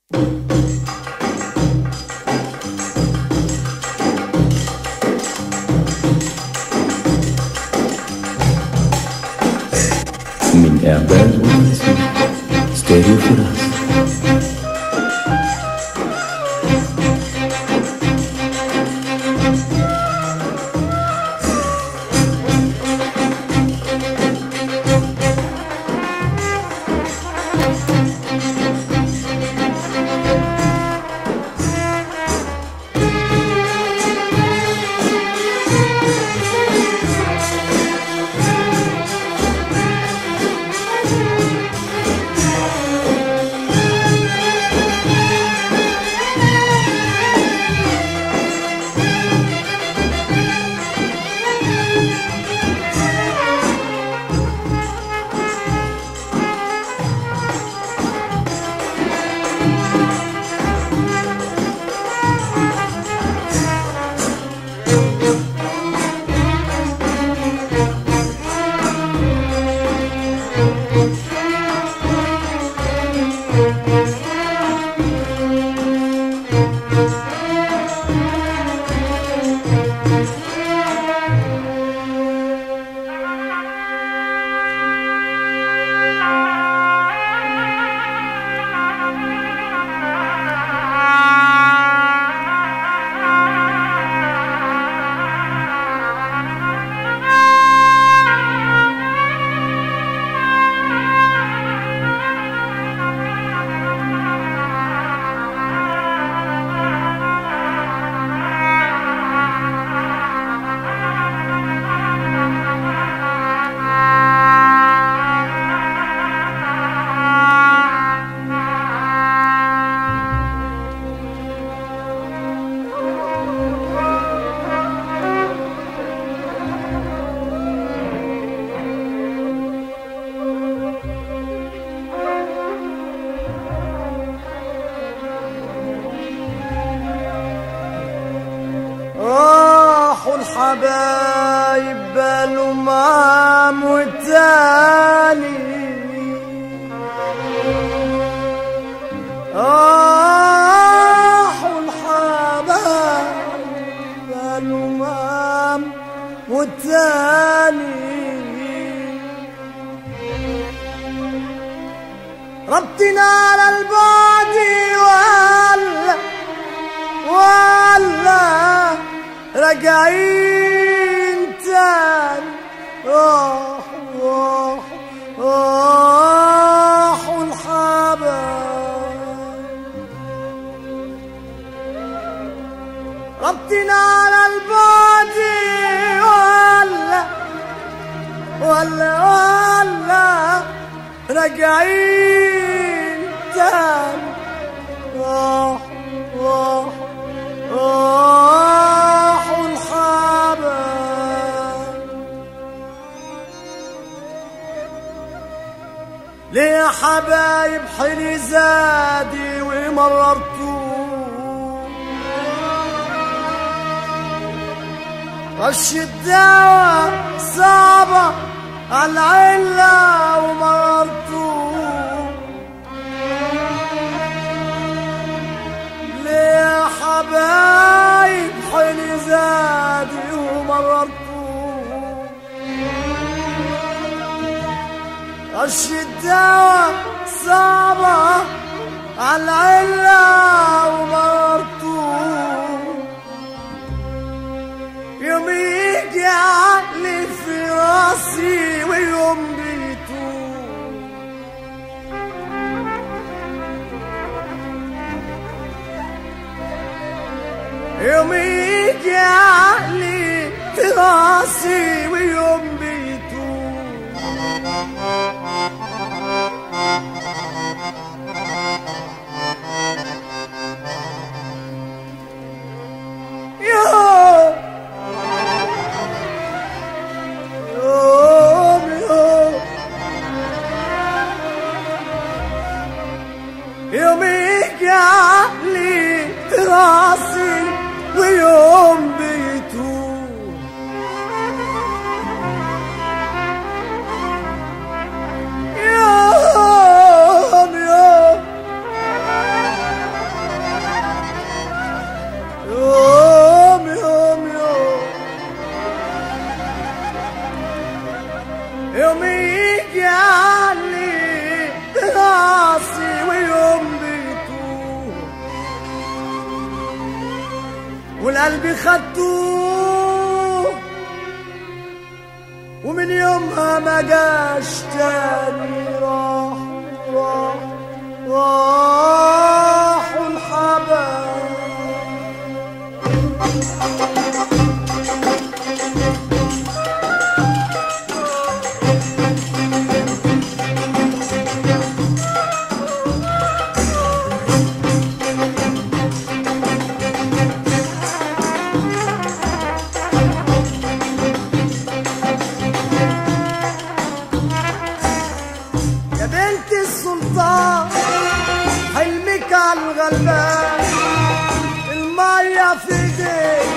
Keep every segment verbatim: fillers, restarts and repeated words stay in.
من إعداد وتسجيل ستيريو فراس. الحبايب بالأمام والتاني راحوا الحبايب بالأمام والتاني ربطنا على البعد ولا ولا راجعين تاني راحوا راحوا الحبايب ربطنا على البعد ولا ولا ولا راجعين تاني راحوا راحوا ليه يا حبايب حلي زادي ومررتوه رش الدواء صعبة على العلة ومررتوه ليه يا حبايب حلي زادي ومررتوه رش الدواء صعبة على العلة ومررتوه يوم يجي عقلي في راسي ويوم بيتوه يوم يجي عقلي في راسي ويوم بيتوه يوم يوم يوم يوم يجي عقلي في راسي ويوم بيتوه يوم يوم قلبي خدتوه ومن يومها ما جاش تاني. راح راح راحوا الحبايب. حلمك عالغلبان المية في ايديك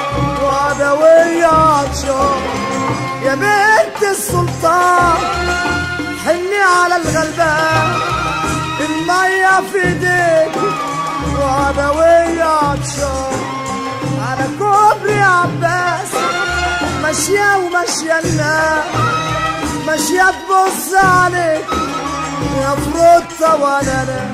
وعدوية عطشان. يا بنت السلطان حني على الغلبان المية في ايديك وعدوية عطشان. على كوبري عباس ماشية وماشية الناس ماشية تبص عليك يا فروتة وانا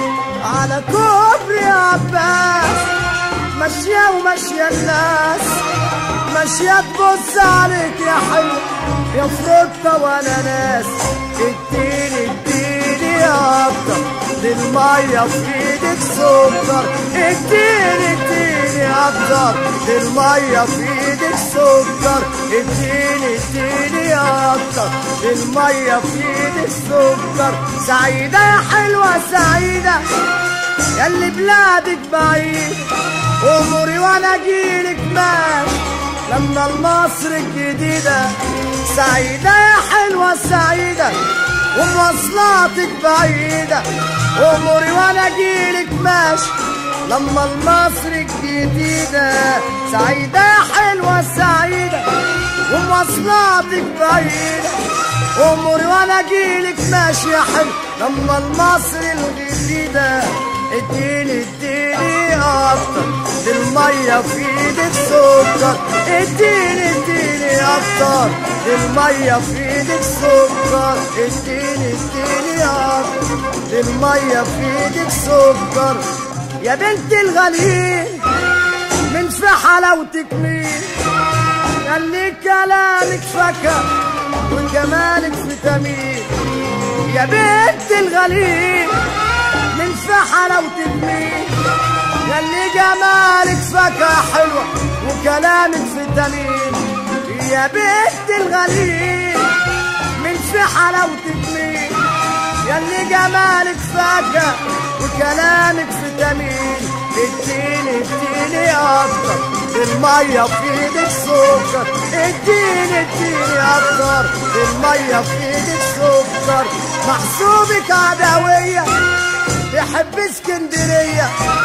على كوبري عباس ماشية وماشية الناس ماشية تبص عليك يا حلو يا فروتة وانا ناس. اديني اديني يا اكتر للمية في ايدك سكر. اديني اديني اكتر للمية في ايدك سكر. اديني اديني يا اكتر للمية في ايدك سكر. سعيدة يا حلوة سعيدة ياللي بلادك بعيد اموري وانا اجيلك ماشي لما المصر الجديدة. سعيدة يا حلوة سعيدة ومواصلاتك بعيدة اموري وانا اجيلك ماشي لما المصر الجديدة. سعيدة يا حلوة سعيدة ومواصلاتك بعيدة اموري وانا اجيلك ماشي يا حلو لما المصر الجديدة. اديني اديني اكتر للمية في ايدك سكر. اديني اديني اكتر للمية في ايدك سكر. اديني اديني اكتر للمية في ايدك سكر. يا بنت الغاليين من في حلاوتك مين ياللي كلامك فكر وجمالك فيتامين. يا بنت الغاليين من في حلاوتك مين ياللي جمالك فكر حلوة وكلامك فيتامين. يا بنت الغاليين من في حلاوتك مين ياللي جمالك فكر وكلامك فيتامين. اديني اديني اكتر للمية في ايدك سكر. اديني اديني اكتر للمية في ايدك سكر. محسوبك عدوية يحب اسكندرية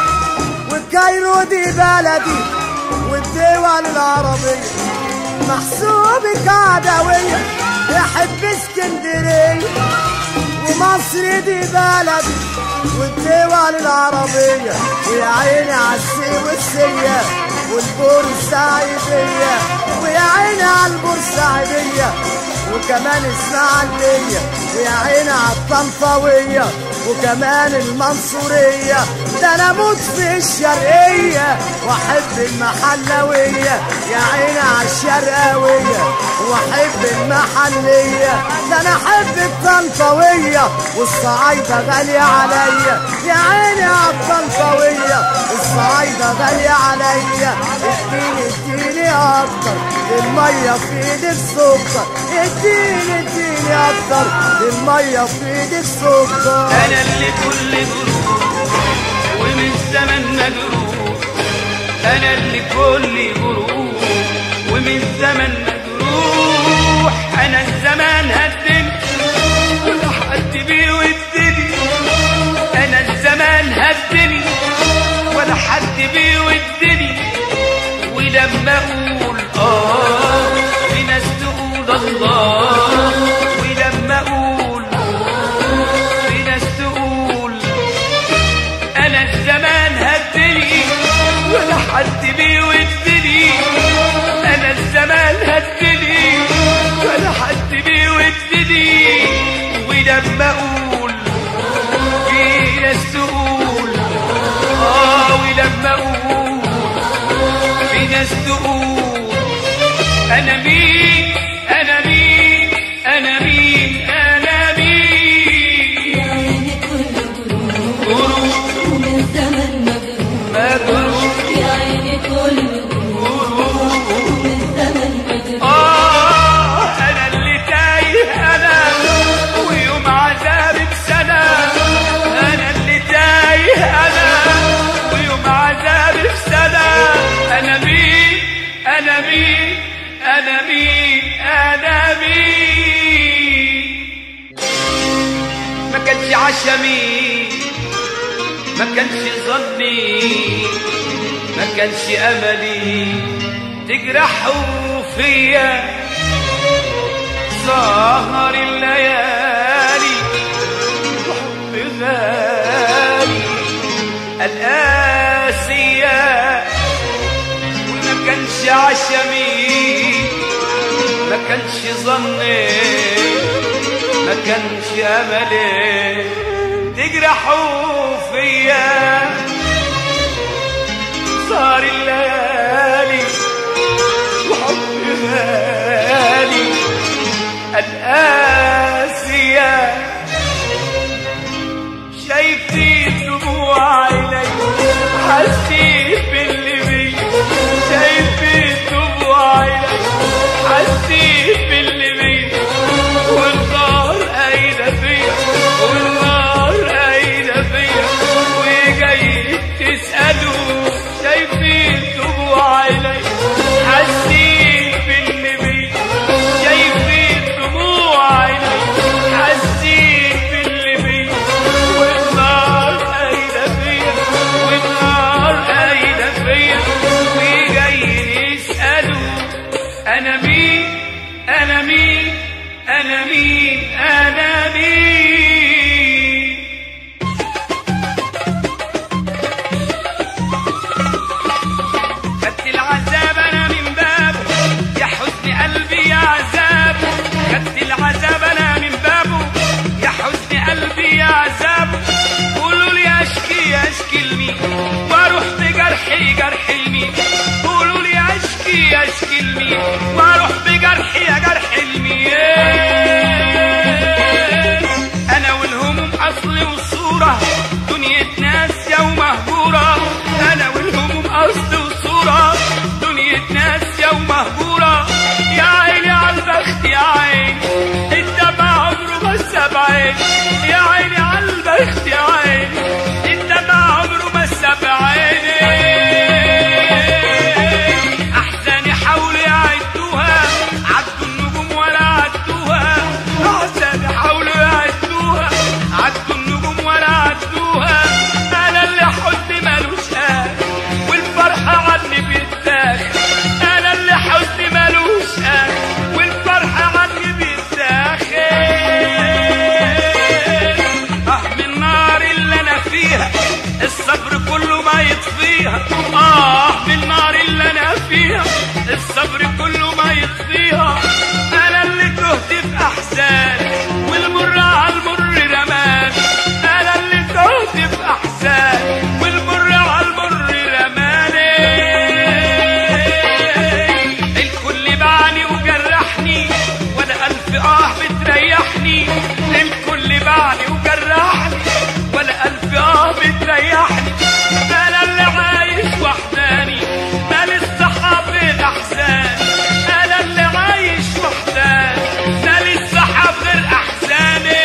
والكايرو دي بلدي والدول العربية. محسوبك عدوية يحب اسكندرية ومصر دي بلدي والدول العربية. ويا عيني عالسي والسية والبورسعيدية ويا عيني عالبورسعيدية وكمان اسماعيلية ويا عيني عالطنطاوية وكمان المنصورية. ده انا اموت في الشرقية واحب المحلوية. يا عيني عالشرقاوية واحب المحلية. ده انا احب الطنطاوية والصعايدة غالية عليا. يا عيني عالطنطاوية الصعايدة غالية عليا. اديني اديني اكتر للمية في ايدك سكر. اديني اديني اكتر للمية في ايدك سكر. انا اللي كل جروح ومن زمن مجروح. انا اللي كل جروح ومن زمن مجروح. انا الزمان هدني ولا حد بيودني. انا الزمان هدني ولا حد بيودني. ولما اقول اه في ناس تقول الله. ولما اقول في ناس تقول انا الزمان هدني ولا حد بيودني. انا الزمان هدني ولا حد كانش عشمي ما كانش ظني ما كانش املي تجرحوا فيا سهر الليالي وحب غالي القاسية وما كانش عشمي ما كانش ظني ما كانش املي تجرحوا فيا سهر الليالي وحب غالي القاسية شايفين دموع عيني حسيت باللي بي شايفين دموع عيني حسيت باللي بي والنار قايدة فيا والنار قايدة فيا وجاي تسألوا شايفين دموع عيني حسيت باللي بي شايفين دموع عيني حسيت باللي بي والنار قايدة فيا والنار قايدة فيا وجايين يسألوا أنا مين أنا مين أنا مين أنا مين خدت العذاب أنا من بابه يا حزن قلبي يا عذابه خدت العذاب أنا من بابه يا حزن قلبي يا عذابه قولوا لي أشكي أشكي لمين وأروح بجرحي جرح لمين قولوا لي أشكي أشكي لمين وأروح بجرحي يا جرح لمين أنا والهموم أصل وصورة دنيا ناس يوم مهجورة أنا والهموم أصل وصورة دنيا ناس يوم مهجورة يا عيني عالبخت يا عيني الدمع عمره ما ساب عيني يا عيني عالبخت يا عيني الدمع عمره ما ساب عيني أحزاني حاولوا يعدوها عدوا النجوم ولا عدوها أحزاني حاولوا يعدوها عدوا النجوم ولا عدوها أنا اللي حزني مالوش آخر والفرحة عني بتداخل أنا اللي حزني مالوش آخر والفرحة عني بتداخل آه من النار اللي أنا فيها الصبر كله ما يطفيها آه من النار اللي أنا فيها الصبر كله ما يطفيها أنا اللي تهت في أحزان والمر على المر رمان أنا اللي تهت في أحزان والمر على المر رماني الكل باعني وجرحني ولا ألف آه بتريحني الكل باعني وجرحني ولا ألف آه بتريحني أنا اللي عايش وحداني مال الصحاب الأحزان أنا اللي عايش وحداني مال الصحاب غير أحزاني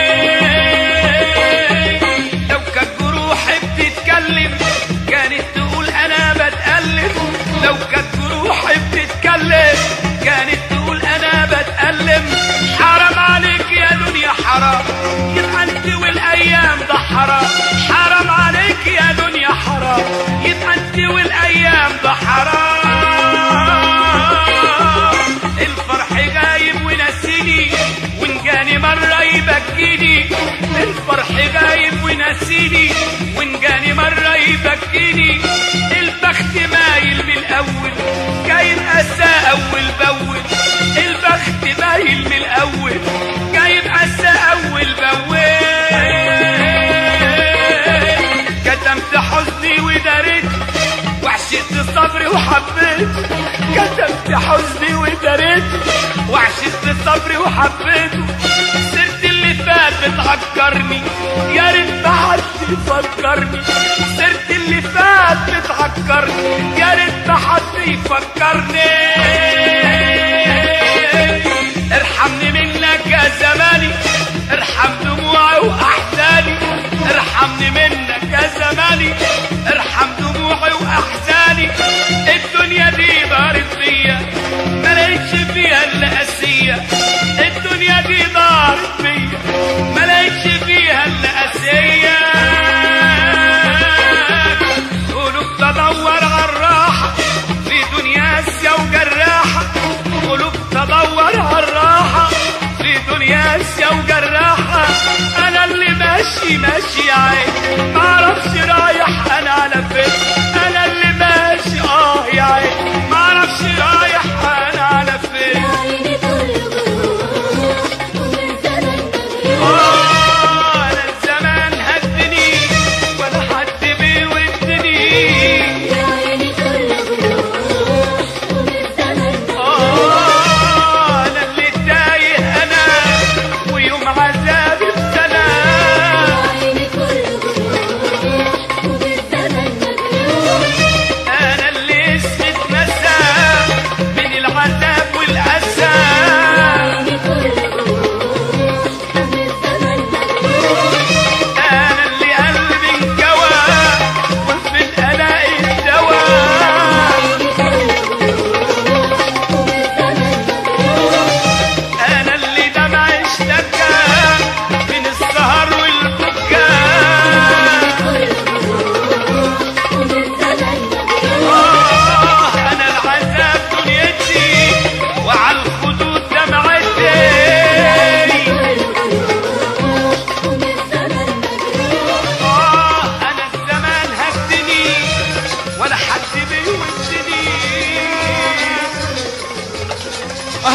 لو كانت جروحي بتتكلم كانت تقول أنا بتألم لو كانت جروحي بتتكلم كانت تقول أنا بتألم حرام عليك يا دنيا حرام يبقى أنت والأيام ده حرام حرام عليك يا دنيا حرام يبقى أنت والأيام ده حرام الفرح غايب ونسيني وإن جاني مرة يبكيني الفرح غايب ونسيني وإن جاني مرة يبكيني البخت مايل من الأول جاي أسى أول بأول البخت مايل من الأول جاي أسى أول بأول كتمت حزني وداريت وعشقت صبري وحبيت كتمت حزني وداريت وعشقت صبري وحبيت سرت اللي فات بتعكرني يا ريت ما حد يفكرني سرت اللي فات بتعكرني يا ريت ما حد يفكرني ارحمني منك يا زماني ارحم دموعي واحزاني ارحمني منك يا زماني ارحم دموعي واحزاني الدنيا دي دارت فيا ما لقيتش فيها الا قاسية الدنيا دي دارت فيا ما لقيتش فيها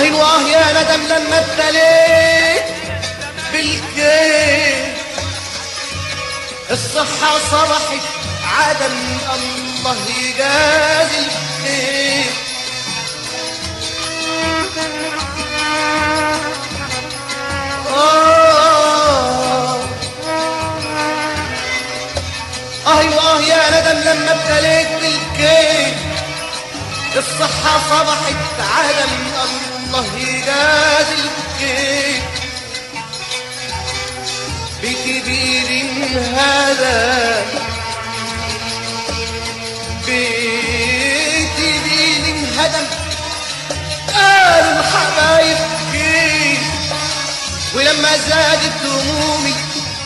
اهي واه يا ندم لما ابتليت بالكيف الصحة صبحت عدم الله يجازي الخير آه اهي واه يا ندم لما ابتليت بالكيف الصحة صبحت عدم الله يجازي الخير بكبير هذا بكبير هدم قالوا الحبايب كيف ولما زادت همومي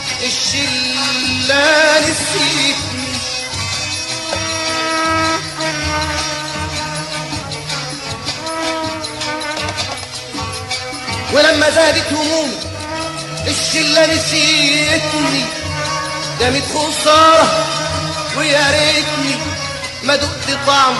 الشلة نسيتني ولما زادت همومي الشلة نسيتني دامت خسارة ويا ريتني ما دقت طعم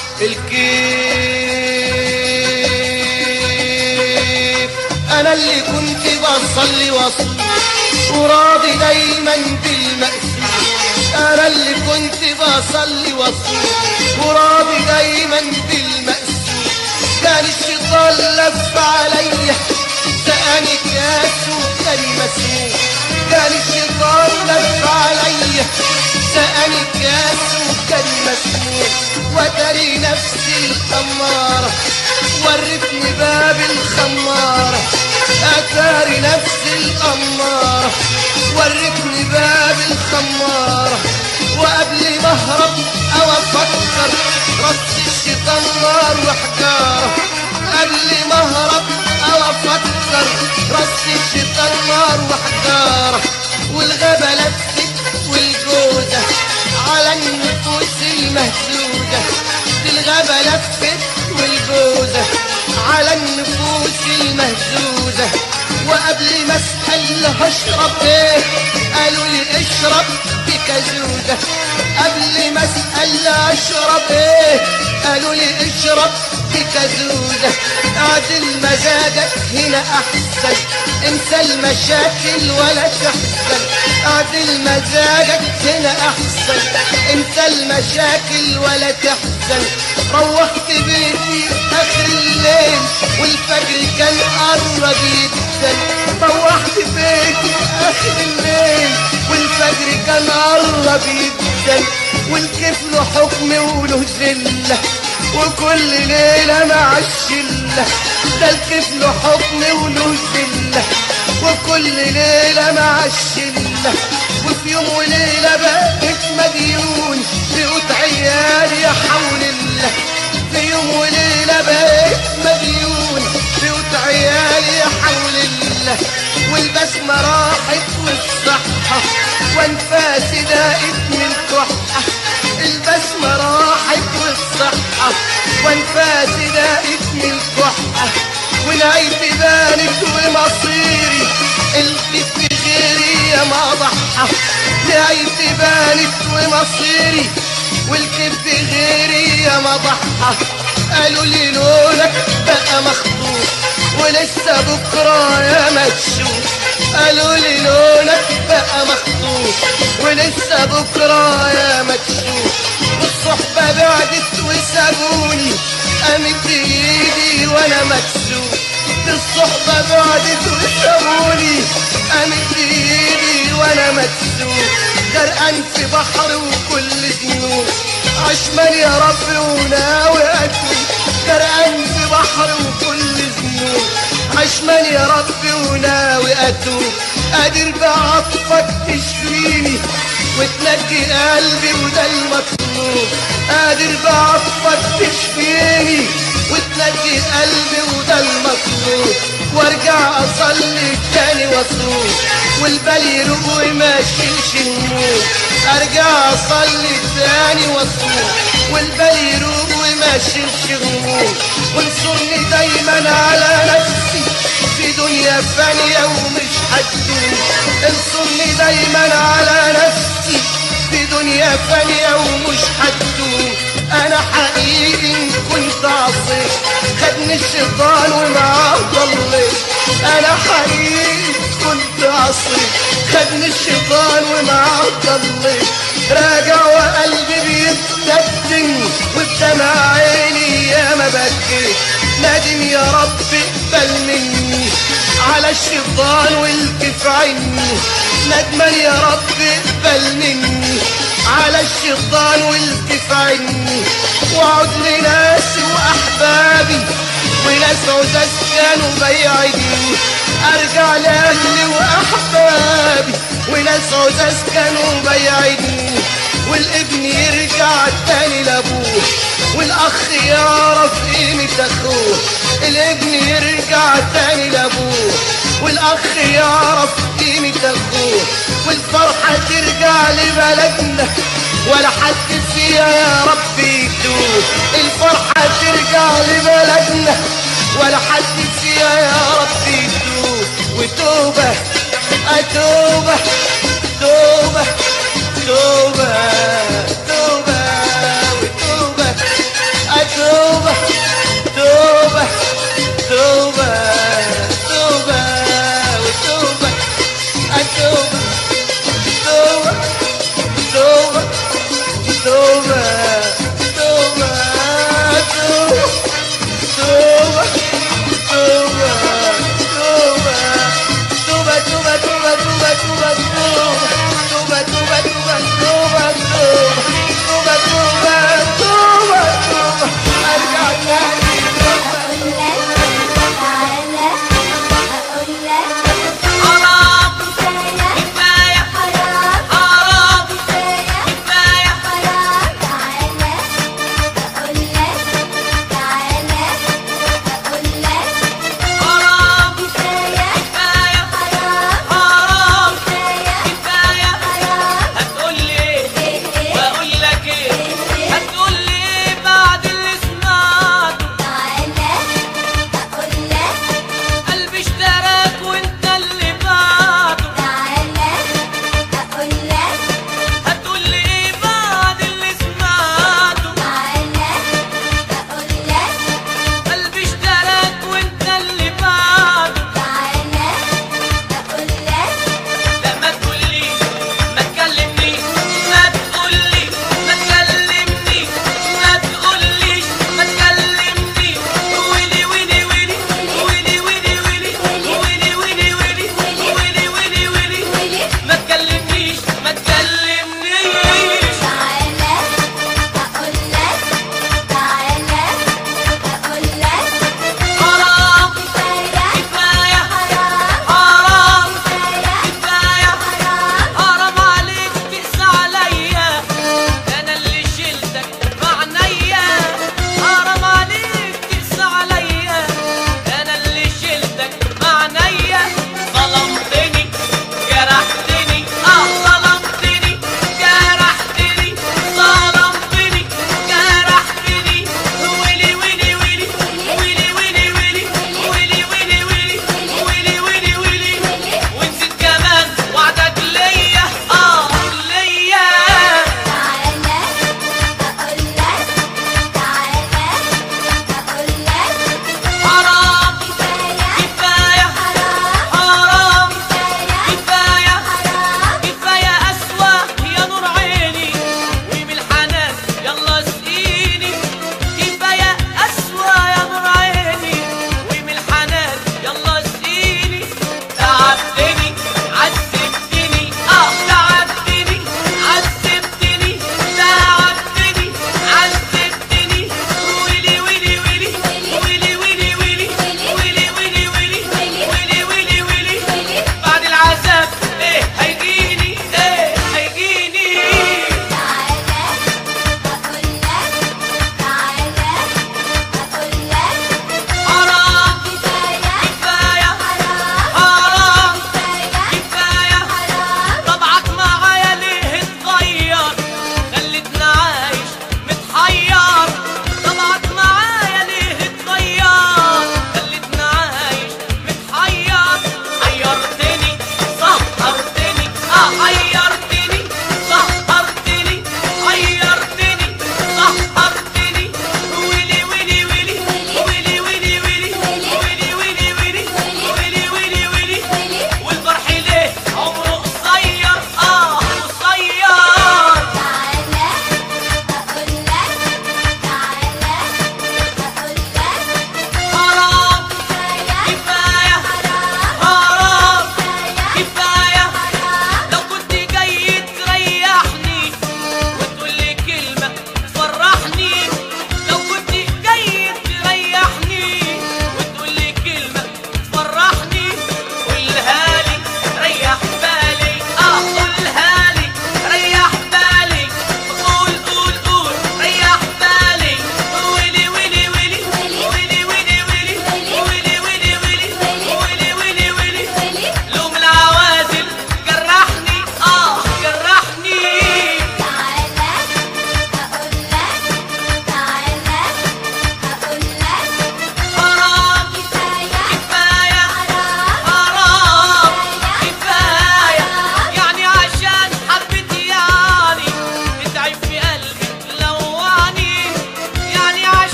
الكيف انا اللي كنت بصلي واصلي وراضي دايما بالمقسوم انا اللي كنت بصلي واصلي وراضي دايما بالمقسوم كان الشيطان لف عليا سقاني كاس وكان مسموم كان الشيطان لف عليا سقاني كاس وكان مسموم وتري نفسي الخمارة ورتني باب الخمارة اتاري نفسي الأمارة ورتني باب الخمارة وقبل ما اهرب او افكر رص الشيطان نار وحجارة قبل ما اهرب او افكر رص الشيطان نار وحجارة والغابة لفت والجوزة على النفوس المهزوزة الغابة لفت والجوزة على النفوس المهزوزة وقبل ما اسأل هشرب ايه قالوا لي اشرب بكازوزة قبل ما اسأل اشرب ايه قالوا لي اشرب بكازوزة اعدل مزاجك هنا احسن انسى المشاكل ولا تحزن اعدل مزاجك هنا احسن انسى المشاكل ولا تحزن روحت بيتي اخر الليل والفجر كان قرب جدا روحت بيتي اخر الليل والفجر كان قرب جدا والكيف له حكم وله ذله وكل ليله مع الشله ده الكيف له حكم وله ذله وكل ليله مع الشله وفي يوم وليله بقيت مديون بقوت عيالي يا حول الله في يوم وليله بقيت مديون بقوت عيالي يا حول الله والبسمه راحت والصحه وانفاسي دقت من كحه البسمه راحت والصحه وانفاسي دقت من كحه ونهايتي بانت ومصيري الكيف غيري يا ما ضحى نهايتي بانت ومصيري والكيف غيري يا ما ضحى قالوا لي لونك بقى مخطوط ولسه بكره يا مكشوف قالوا لي لونك بقى مخطوط ولسه بكره يا مكشوف والصحبه بعدت وسابوني قامت ايدي وانا مكسوف الصحبه بعدت وسابوني قامت ايدي وانا مكسوف غرقان في بحر وكل ذنوب عشمان يا رب وناوي اتوب غرقان في بحر وكل ذنوب عشمان يا رب وناوي اتوب قادر بعطفك تشفيني وتنجي قلبي وده المطلوب قادر بعطفك تشفيني وتنجي قلبي وده المطلوب وارجع اصلي تاني واصوم والبال يروق وما اشيلش النور ارجع اصلي تاني واصوم والبال يروق وما اشيلش هموم وانصرني دايما على نفسي في دنيا فانية ومش هتدوم انصرني دايما على نفسي في دنيا فانية ومش هتدوم انا حقيقي كنت عصيت خدني الشيطان ومعاه ضليت انا حقيقي كنت عصيت خدني الشيطان ومعاه ضليت راجع وقلبي بيتندم وبدمع عيني يا ما بكيت نادم يا رب اقبل مني على الشيطان والكف عني ندمان يا رب اقبل مني على الشيطان والكف عني واقعد لناسي واحبابي وناس عزاز كانوا بيعدني ارجع لاهلي واحبابي وناس عزاز كانوا بيعدني والابن يرجع تاني لابوه والاخ يعرف قيمة اخوه الابن يرجع تاني لابوه والاخ يعرف قيمة اخوه والفرحة ترجع لبلدنا ولا حد فيها يا رب يتوب الفرحة ترجع لبلدنا ولا حد فيها يا رب يتوب وتوبة اتوبة توبة توبة توبة وتوبة اتوبة توبة توبة توبة وتوبة اتوبة توبة توبة توبة توبة توبة توبة توبة توبة توبة توبة توبة توبة توبة توبة توبة توبة توبة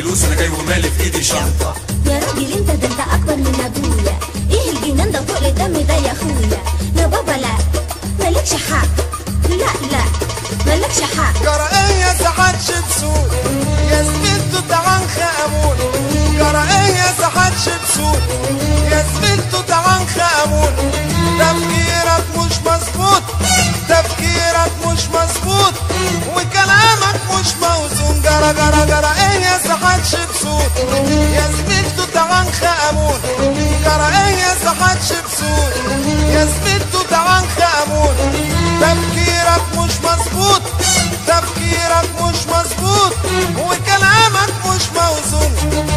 فلوس انا جاي ومالي في ايدي شنطه. يا راجل انت ده انت اكبر من ابويا، ايه الجنان ده فوق الدم ده يا اخويا؟ يا بابا لا مالكش حق، لا لا مالكش حق. جرأية سحاتش بسود يا زميلتو تعان خامون، جرأية سحاتش بسود يا زميلتو تعان خامون. تفكيرك مش مظبوط، تفكيرك مش مظبوط وكلامك مش موزون. جرى جرى جرأية سحاتش بسود يا زميلتو تعان خامون، جرأية سحاتش بسود يا زميلتو تعان خامون. تفكيرك مش مظبوط، تفكيرك مش مظبوط وكلامك مش موزون.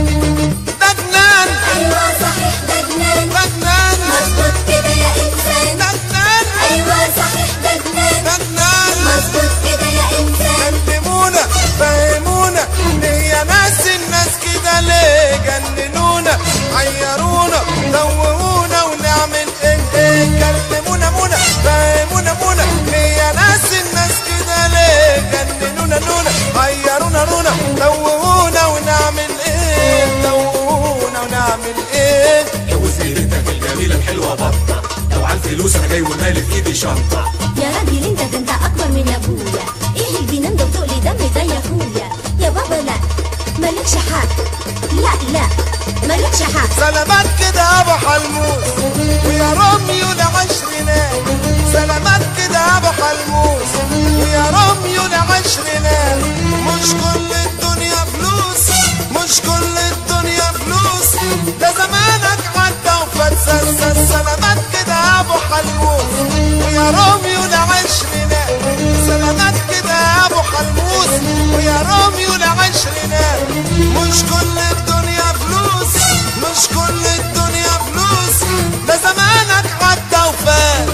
ده جنان، ايوه صحيح ده جنان، ده جنان مظبوط كده يا انسان. ده جنان، ايوه صحيح ده جنان، ده جنان مظبوط كده يا انسان. كلمونا فهمونا ليه يا ناس الناس كده ليه؟ جننونا عيرونا دوونا ونعمل ايه ايه؟ كلمونا مونا فهمونا مونا ليه يا ناس الناس كده ليه؟ جننونا نونا عيرونا رونا دوونا ونعمل ايه؟ دوونا ونعمل ايه؟ جوزني بنتك الجميله الحلوه بطه، لو على الفلوس انا جاي ومالي في ايدي شنطه. يا راجل انت ده انت اكبر من ابويا، ايه الجنان ده وتقلي دم ده يا اخويا؟ يا بابا لا مالكش حق، لا لا مالكش حق. سلامات كده ابو حلموس ويا روميو لعشرينات، سلامات كده ابو حلموس ويا روميو لعشرينات. مش كل الدنيا فلوس، مش كل الدنيا فلوس، ده زمانك عدى وفات. سلامات كده ابو حلموس ويا روميو لعشرينات، سلامات كده ابو حلموس ويا روميو لعشرينات. مش كل الدنيا فلوس، مش كل الدنيا فلوس، ده زمانك عدى وفات.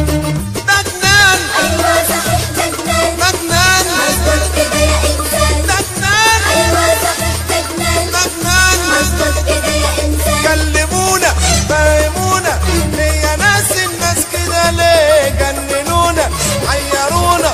ده جنان، ايوه صحيح ده جنان، ده جنان مظبوط كده يا انسان. ده جنان، ايوه صحيح ده جنان، ده جنان مظبوط كده يا انسان. كلمونا فهمونا ليه يا ناس الناس كده ليه؟ جننونا عيرونا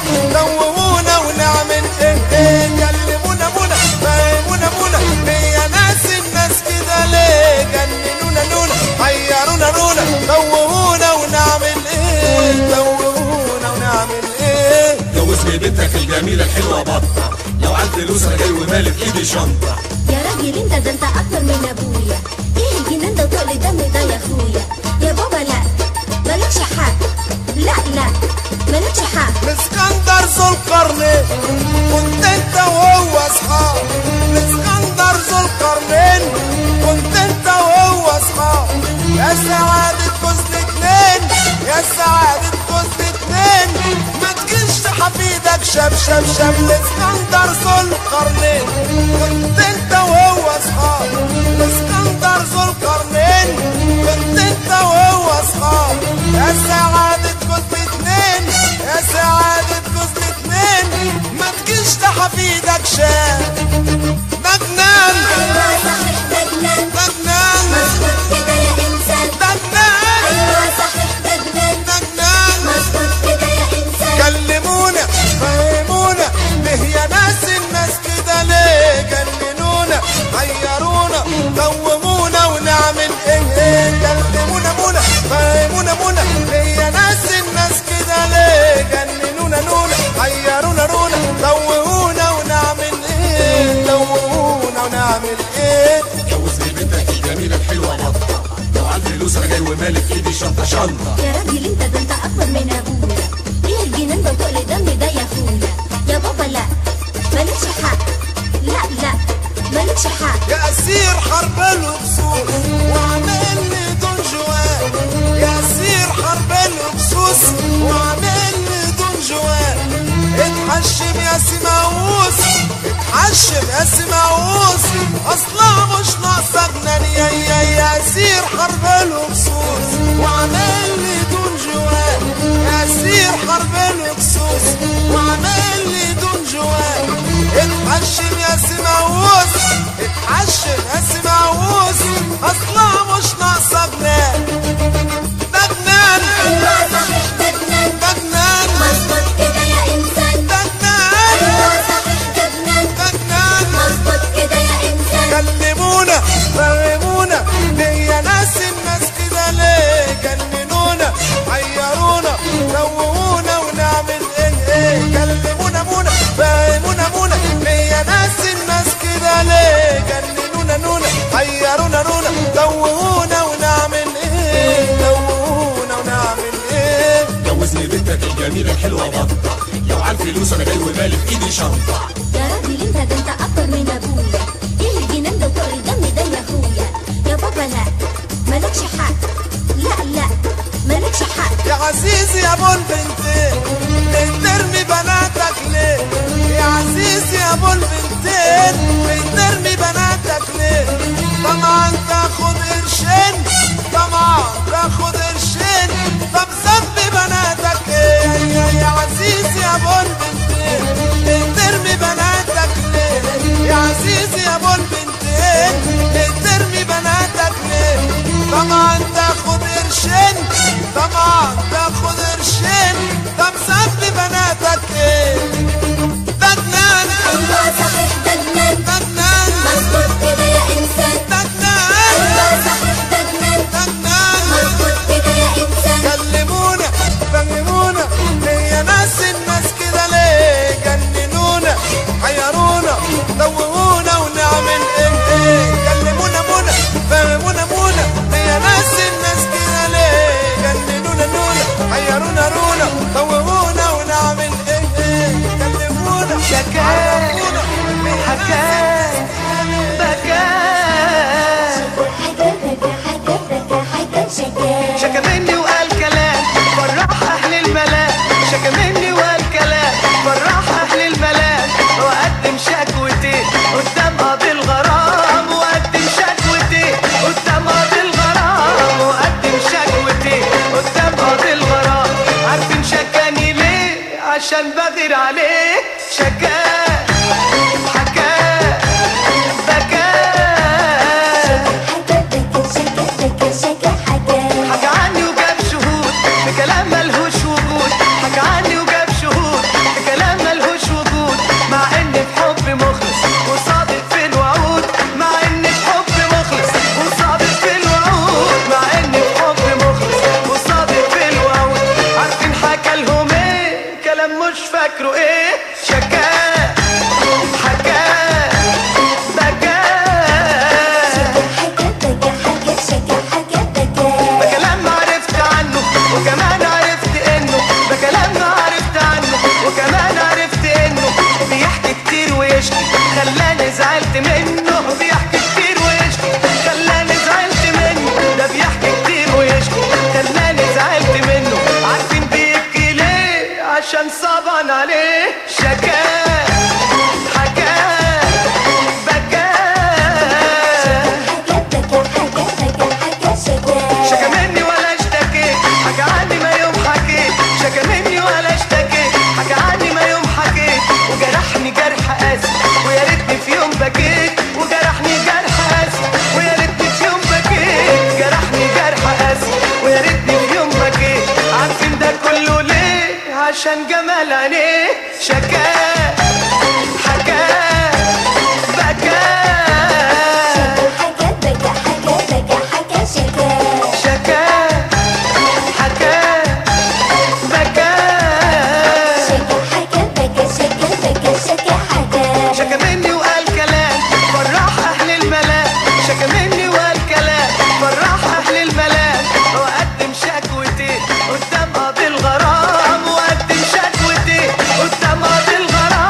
دوونا ونعمل ايه ايه؟ كلمونا مونا فهمونا مونا ليه يا ناس الناس كده ليه؟ جننونا نونا عيرونا رونا دوونا ونعمل ايه؟ دوونا ونعمل ايه؟ جوزني بنتك الجميله الحلوه بطه، لو على الفلوس انا جاي ومالي في ايدي شنطه. يا راجل انت ده انت اكبر من ابويا، ايه الجنان ده وتقلي دم ده يا اخويا؟ يا بابا لا مالكش حق، لا لا مالكش حق. الاسكندر ذو القرنين كنت انت وهو اصحاب، الاسكندر ذو القرنين كنت انت وهو اصحاب. يا سعادة جوز الاتنين، يا سعادة جوز الاتنين، ما تجيش حفيدك شاب شاب شاب. الاسكندر ذو القرنين كنت انت وهو اصحاب، الاسكندر ذو القرنين كنت انت وهو اصحاب. يا سعادة جوز الاتنين، يا سعادة جوز الاتنين، ما تجيش حفيدك شاب. ده جنان، ايوه صحيح ده جنان، ده جنان مظبوط كده يا انسان. ده جنان، ايوه صحيح ده جنان، ده جنان مظبوط كده يا انسان. كلمونا فهمونا ليه يا ناس الناس كده ليه؟ جننونا عيرونا دوونا ونعمل ايه ايه؟ كلمونا مونا فهمونا مونا ليه يا ناس الناس كده ليه؟ جننونا نونا عيرونا رونا دوونا ونعمل ايه؟ دوونا ونعمل ايه؟ جوزني بنتك الجميله الحلوه بطه، لو على الفلوس انا جاي ومالي في ايدي شنطه شنطه. يا راجل انت ده انت اكبر من ابويا، ايه الجنان ده وتقلي دم ده يا اخويا؟ يا بابا لا مالكش حق، لا لا مالكش حق. يا اسير حرب الهكسوس وعامل لي دون جوان، يا اسير حرب الهكسوس وعامل لي دون جوان. اتحشم يا سماووس، اتحشم يا سماووس، اصلا مش ناقصه جنان. يا يا يا اسير حرب الهكسوس وعامل لي دون جوان، يا اسير حرب الهكسوس وعامل لي دون جوان. اتحشم يا سماووس، اتحشم يا سماووس، اصلا مش ناقصه جنان. ده جنان، ايوه صحيح ده جنان، ده جنان مظبوط كده يا انسان. ده جنان، ايوه صحيح ده جنان، ده جنان مظبوط كده يا انسان. الجميلة الحلوة بطة، لو على الفلوس انا جاي ومالي في ايدي شنطة. يا راجل انت ده انت اكتر من ابويا، ايه الجنان ده وطقر الدم ده يا اخويا؟ يا بابا لا مالكش حق، لا لا مالكش حق. يا عزيزي يا ابو البنتين بترمي بناتك ليه؟ يا عزيزي يا ابو البنتين بترمي بناتك ليه؟ طبعا تاخد قرشين، طبعا تاخد قرشين، طب ذنب بناتك ايه؟ يا يا عزيزي يا ابو البنتين بترمي بناتك ليه؟ يا عزيزي يا ابو البنتين بترمي بناتك ليه؟ طبعا تاخد قرشين، طبعا تاخد قرشين، طب ذنب بناتك ايه؟ ده جنان ايوه صحيح ده جنان، ده جنان مظبوط كده يا انسان، ده جنان ايوه صحيح ده جنان، ده جنان مظبوط كده يا انسان. كلمونا فهمونا ليه ناس الناس كده ليه؟ جننونا حيرونا دوونا ونعمل ايه ايه؟ كلمونا مونا فهمونا مونا ليه ناس الناس كده ليه؟ جننونا نونا حيرونا رونا دوونا ونعمل ايه ايه؟ كلمونا عرفونا حكاية بكاء شكا مني وقال كلام فرح اهل الملاك، شكا مني وقال كلام فرح اهل الملاك، وقدم شكوتي قدام قاضي الغرام، وقدم شكوتي قدام قاضي الغرام، وقدم شكوتي قدام قاضي الغرام. عارفين شكاني ليه؟ عشان بغير عليه. شكاه حكاه بكاه حكى عني وجاب شهود بكلام ملهوش وجود، حكى عني وجاب شهود بكلام ملهوش وجود، مع ان بحب مخلص وصادق في الوعود، مع ان بحب مخلص وصادق في الوعود، مع ان بحب مخلص وصادق في الوعود. عارفين حكى لهم ايه؟ كلام مش فاكره ايه. شكاه حكاه بكلام ما عرفت عنه وكمان عرفت انه، بكلام ما عرفت عنه وكمان عرفت انه بيحكي كتير ويشكي خلاني زعلت منه، بيحكي كتير ويشكي خلاني زعلت منه، ده بيحكي كتير ويشكي خلاني زعلت منه. عارفين بيبكي ليه؟ عشان صعبان عليه. شكاه حكاه بكاه شكا مني ولا اشتكيت حكى عني ما يوم حكيت، شكا مني ولا اشتكيت حكى عني ما يوم حكيت، وجرحني جرح قاسي ويا ريتني في يوم بكيت، وجرحني جرح قاسي ويا ريتني في يوم بكيت، جرحني جرح قاسي ويا ريتني في يوم بكيت. عارفين ده كله ليه؟ عشان جمال عينيه. شكاه حكاه بكاه شكاه حكاه بكاه شكا مني وقال كلام فرح اهل الملاك، شكا مني وقال كلام فرح اهل الملاك، وقدم شكوتي قدام قاضي الغرام، وقدم شكوتي قدام قاضي الغرام.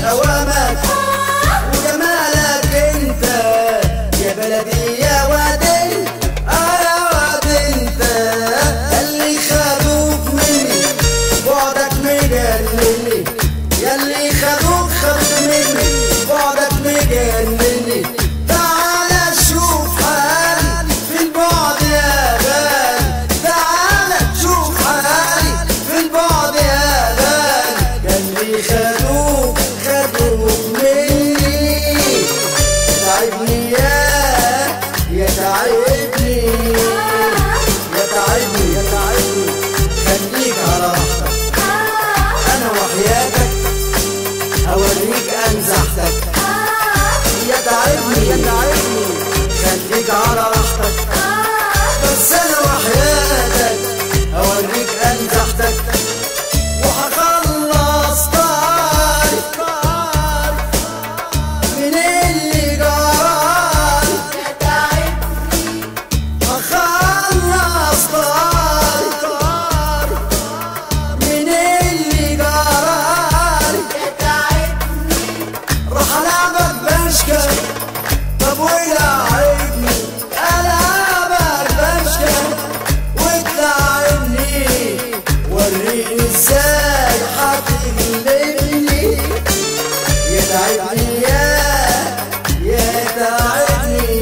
أوامك وجمالك انت يا بلدي يا واد اه يا واد انت ياللي خدوك مني بعدك مجنني ياللي خدوك خدوك مني بعدك مجنني تعالى شوف حالي في البعد يا غالي تعالى شوف حالي في البعد يا غالي ياللي خدوك خدوك مني تعبني يا يا تعبني يا تعبني يا تعبني خليك على راحتك انا وحياتك اوريك انزحتك يا تعبني يا تعبني خليك على راحتك بس انا وحياتك اوريك انزحتك وهخلص طاري من اللي جرالي يا تعبني هخلص طاري من اللي جرالي يا تعبني راح العبك بشكل طب ويلعبني العبك بشكل وتلعبني وريني ازاي هتغلبني يا تعبني يا يا تعبني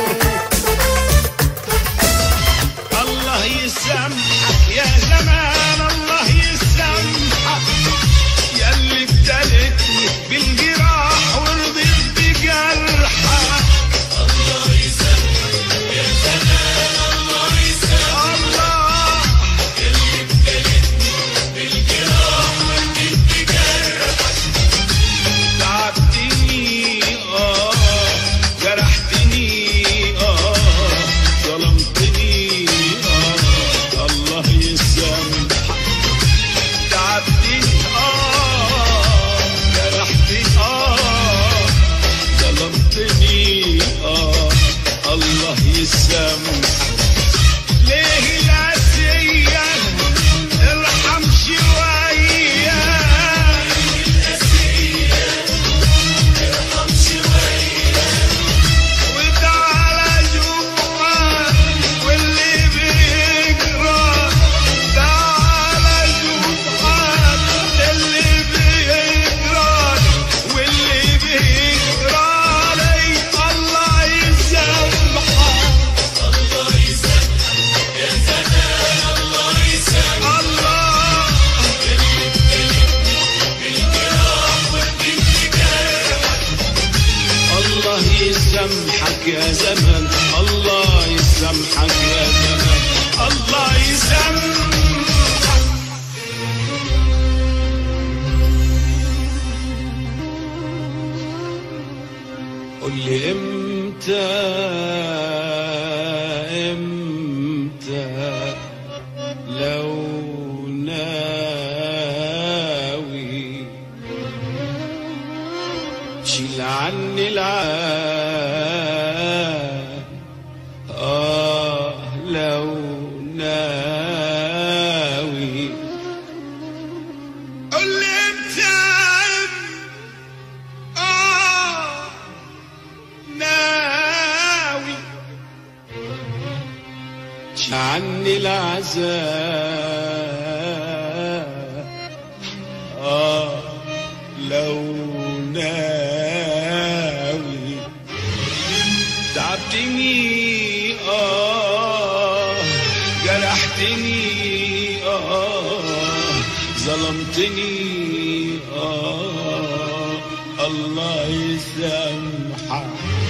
الله يسامحك يا زمان الله يسامحك ياللي ابتلتني بالجراح ورضيت بجرحك الله يسامحك يا زمان الله يسامحك الله ياللي ابتلتني بالجراح ورضيت بجرحك تعبتني اه جرحتني اه ظلمتني اه الله يسامحك تعبتني اه جرحتني اه ظلمتني اه الله يسامحك ليه العسية ارحم شوية ارحم شوية وتعالى جوا واللي بيجرى تعالى جوا اللي بيجرى واللي بيجرى لي الله يسامحك الله يسامحك يا زمان الله يسامحك الله اللي بتلمني بالجراح ورديت بجرحك الله يسامحك يا زمان الله يسامحك يا زمان الله يسامحك قول لي امتى امتى لو ناوي شيل عني العاب اه لو ناوي قول لي امتى اه ناوي شيل عني العذاب اه لو ناوي تعبتني اه جرحتني اه ظلمتني اه الله يسامحك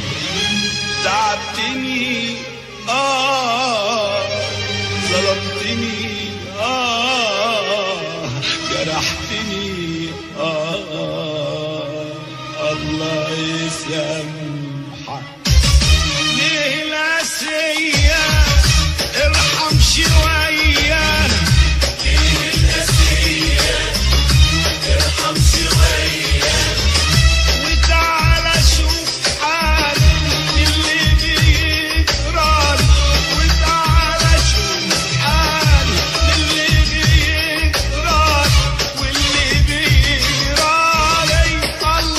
تعبتني اه ظلمتني اه جرحتني اه الله يسامحك ليه العسية ارحم شوية ليه العسية ارحم شوية وتعالى شوف حالي اللي بيجرالي وتعالى شوف حالي اللي بيجرالي واللي بيجرالي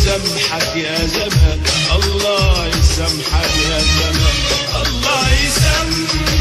يسامحك يا زمان، الله يسامحك يا زمان، الله يسامحك.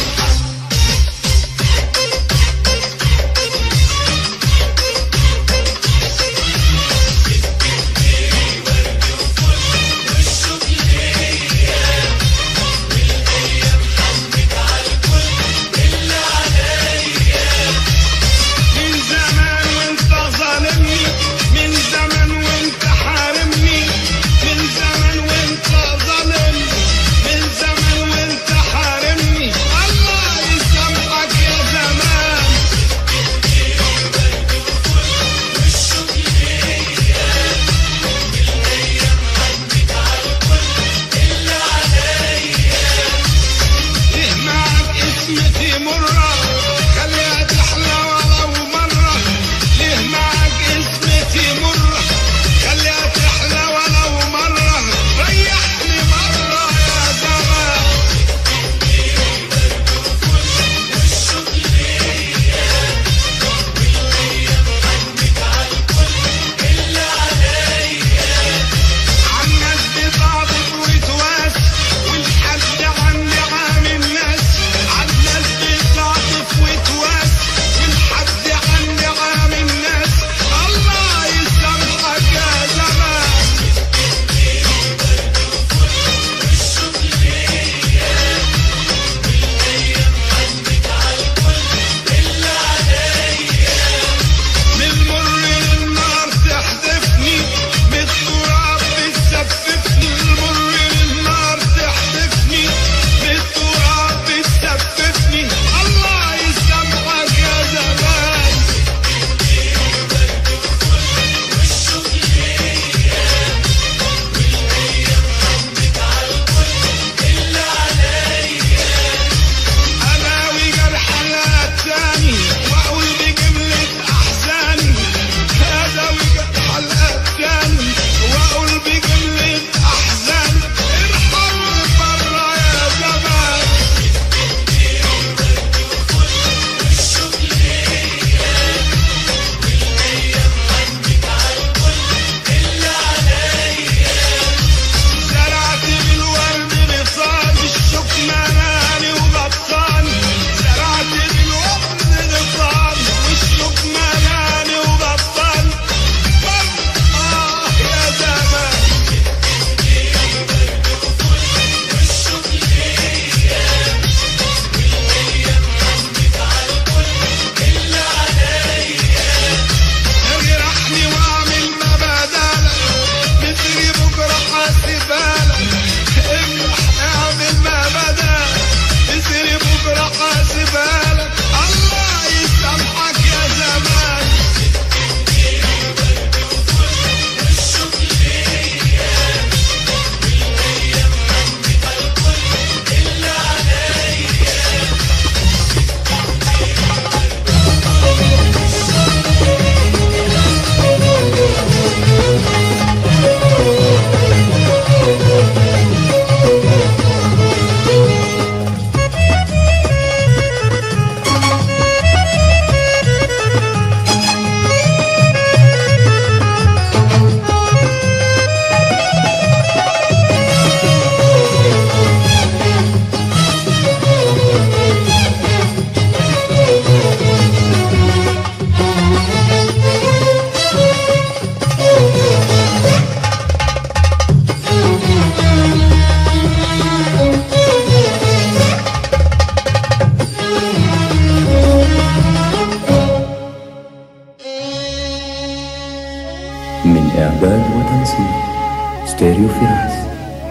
إعداد وتنسيق ستيريو فراس.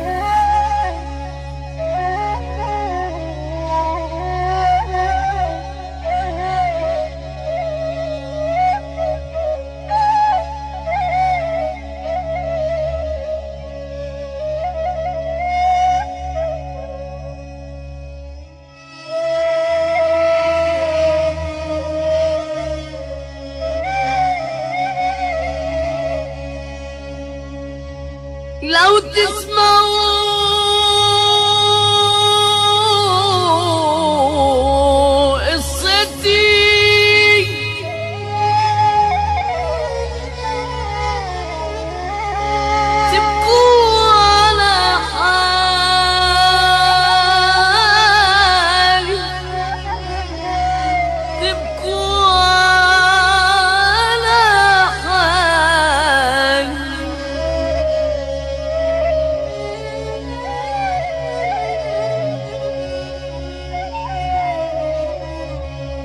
لو تسمعوا قصتي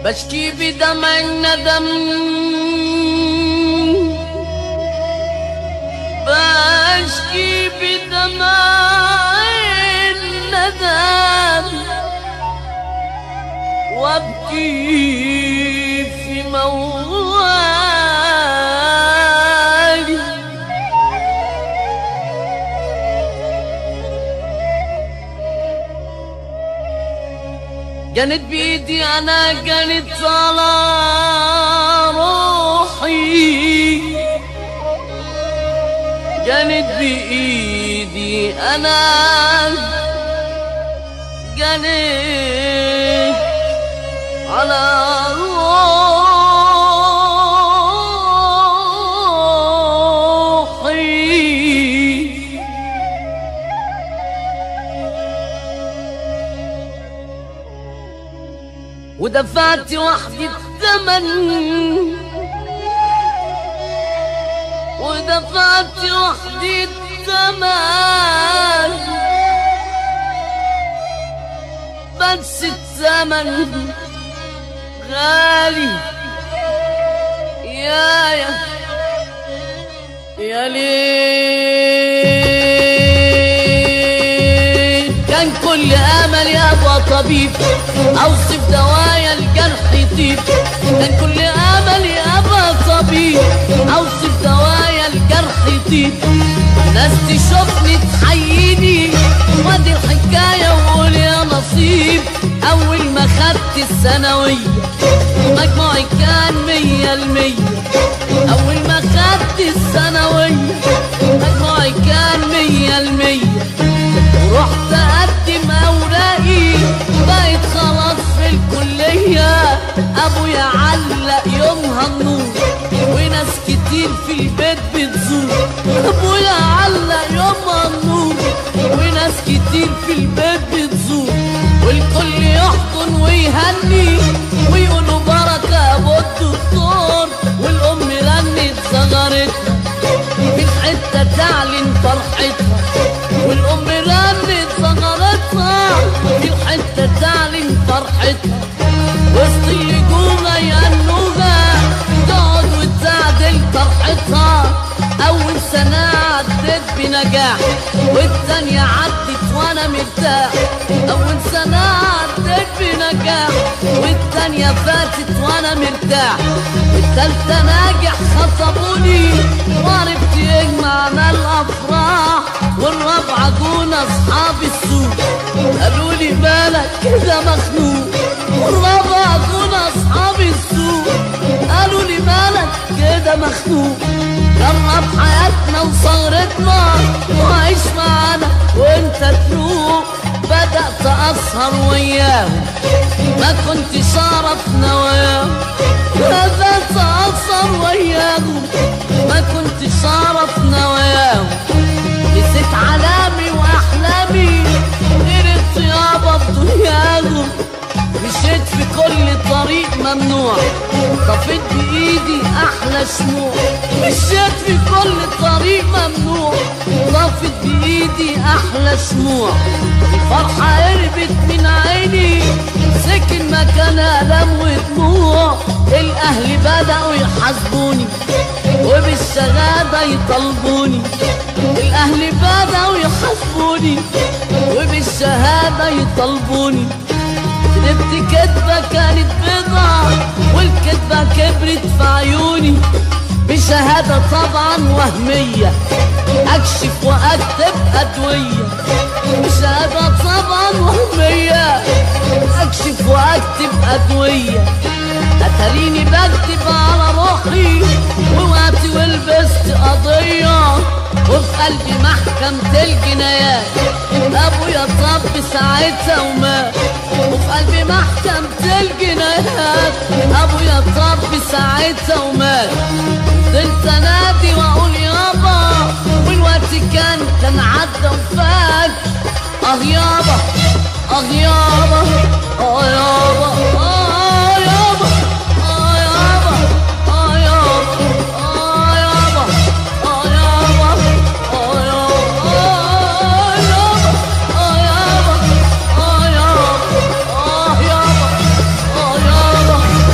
بشكي بدمع الندم بشكي بدمع الندم وابكي في موالي جنت بإيدي أنا جنت على روحي جنت بإيدي أنا جنت على روحي ودفعت وحدي الثمن ودفعت وحدي الثمن بس الثمن غالي يا يا يا ليل كان كل املي ابقى طبيب اوصف دوايا الجرح يطيب كان كل املي ابقى طبيب اوصف دوايا الجرح يطيب ناس تشوفني تحييني وادي الحكايه وقول يا نصيب اول ما خدت الثانويه مجموعي كان مية المية اول ما خدت الثانويه مجموعي كان مية المية ورحت اقدم اوراقي بقيت خلاص في الكليه ابويا علق يومها النور وناس كتير في البيت بتزور ابويا علق يومها النور وناس كتير في البيت بتزور والكل يحضن ويهني ويقولوا بركه ابو الدكتور والام رنت زغرتها في الحته تعلن فرحتها والام رنت زغرتها في الحته تعلن فرحتها وسط اللي جوه يهنوها تقعد وتعدل فرحتها اول سنه عدت بنجاح والتانيه عدت وانا مرتاح اول سنه عدت بنجاح والتانيه فاتت وانا مرتاح التالته ناجح خطبوني وعرفت ايه معنى الافراح والرابعه جونا اصحاب السوق قالوا لي بالك كده مخنوق والرابعه جونا اصحاب السوق قالوا لي بالك كده مخنوق جرب حياتنا وصغرتنا وعيش معانا وانت تروق بدأت أسهر وياهم ما كنتش أعرف نواياهم بدأت أسهر وياهم ما كنتش أعرف نواياهم نسيت علامي وأحلامي غيرت يابا بدنياهم مشيت في كل طريق ممنوع طفيت بإيدي أحلى شموع مشيت في كل طريق ممنوع طفيت بإيدي أحلى شموع الفرحة قربت من عيني سكن مكان ألم ودموع الأهل بدأوا يحاسبوني وبالشهادة يطلبوني الأهل بدأوا يحاسبوني وبالشهادة يطلبوني كدبت كدبة كانت بضاعة والكدبة كبرت في عيوني بشهادة طبعا وهمية أكشف وأكتب أدوية بشهادة طبعا وهمية أكشف وأكتب أدوية أتريني بكتب على روحي ووقتي ولبست قضية وفي قلبي محكمة الجنايات أبويا طب ساعتها ومات وفي قلبي محكمة الجنايات أبويا طب ساعتها ومات فضلت أنادي وأقول يابا والوقت كان كان عدى وفات أه يابا أه يابا أه يابا أه يابا أه يابا أه يابا أه يابا أه يابا أه يابا أه يابا أه يابا أه يابا أه يابا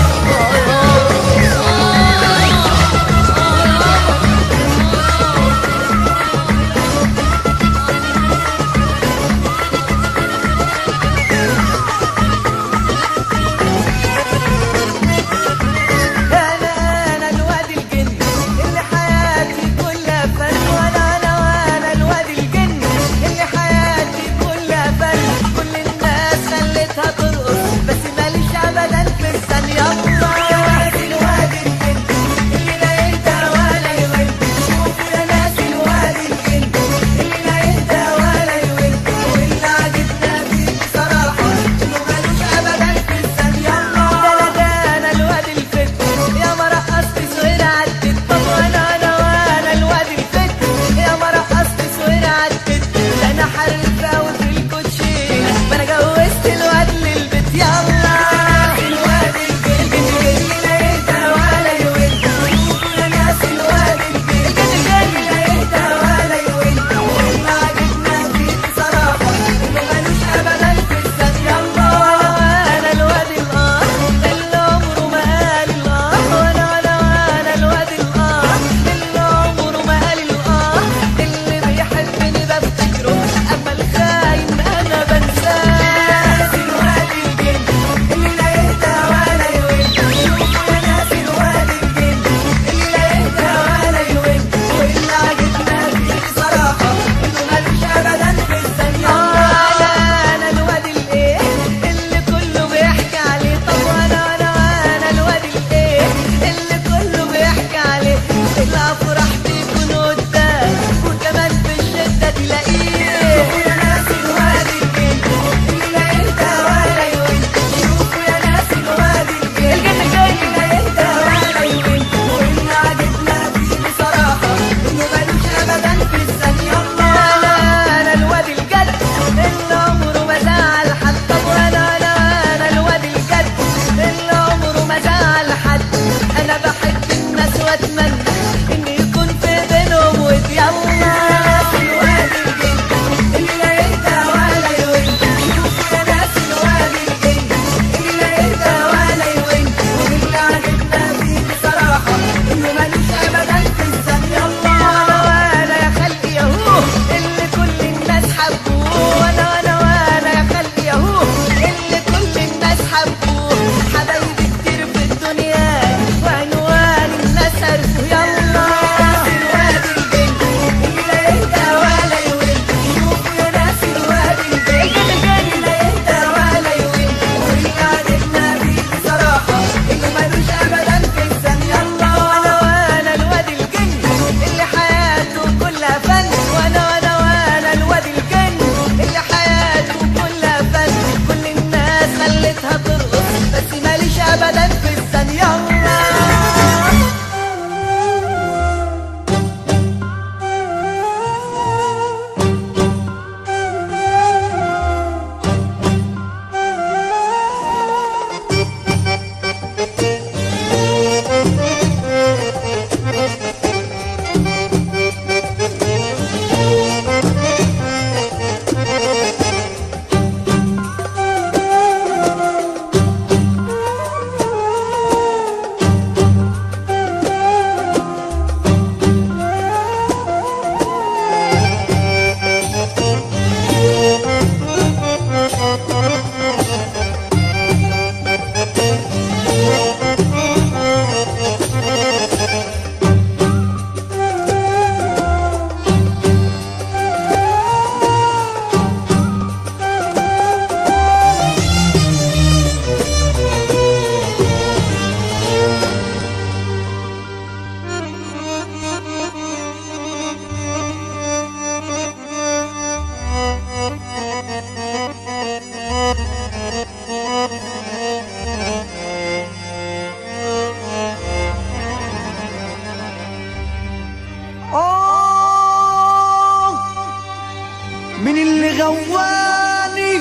غواني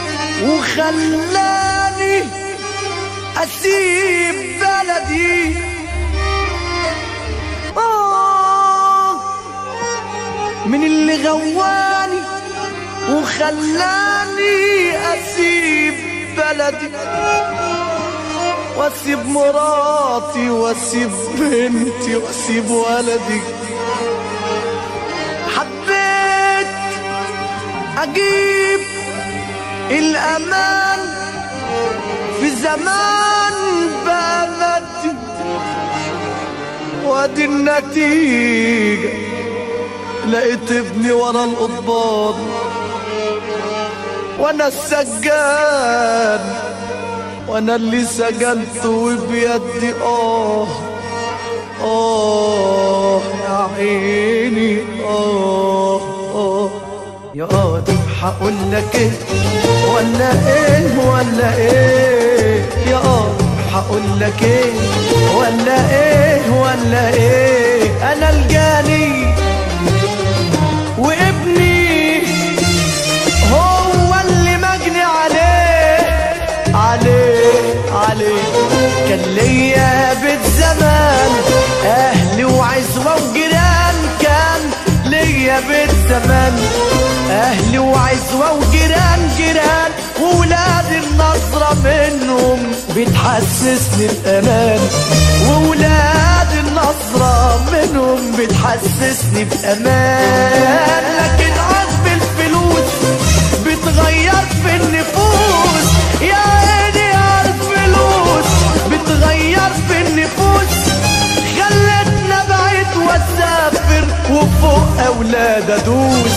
وخلاني اسيب بلدي، آه من اللي غواني وخلاني اسيب بلدي، واسيب مراتي واسيب بنتي واسيب ولدي. حبيت اجيب الامان في زمان بلدي، وادي النتيجة لقيت ابني ورا القضبان وانا السجان، وانا اللي سجنت وبيدي اه اه يا عيني اه اه. يا قاضي هقول لك ايه ولا ايه ولا ايه، يا قاضي هقول لك ايه ولا ايه ولا ايه. انا الجاني وابني هو اللي مجني عليه عليه عليه. كان ليا بيت زمان اهلي وعزوه وجيران، كان ليا بيت زمان اهلي وعزوه وجيران جيران، وولاد النصرة منهم بتحسسني بامان، وولاد النصرة منهم بتحسسني بامان. لكن عزب الفلوس بتغير في النفوس، يا عيني يا الفلوس بتغير في النفوس، خلتنا بعيد واسافر وفوق اولاد ادوس،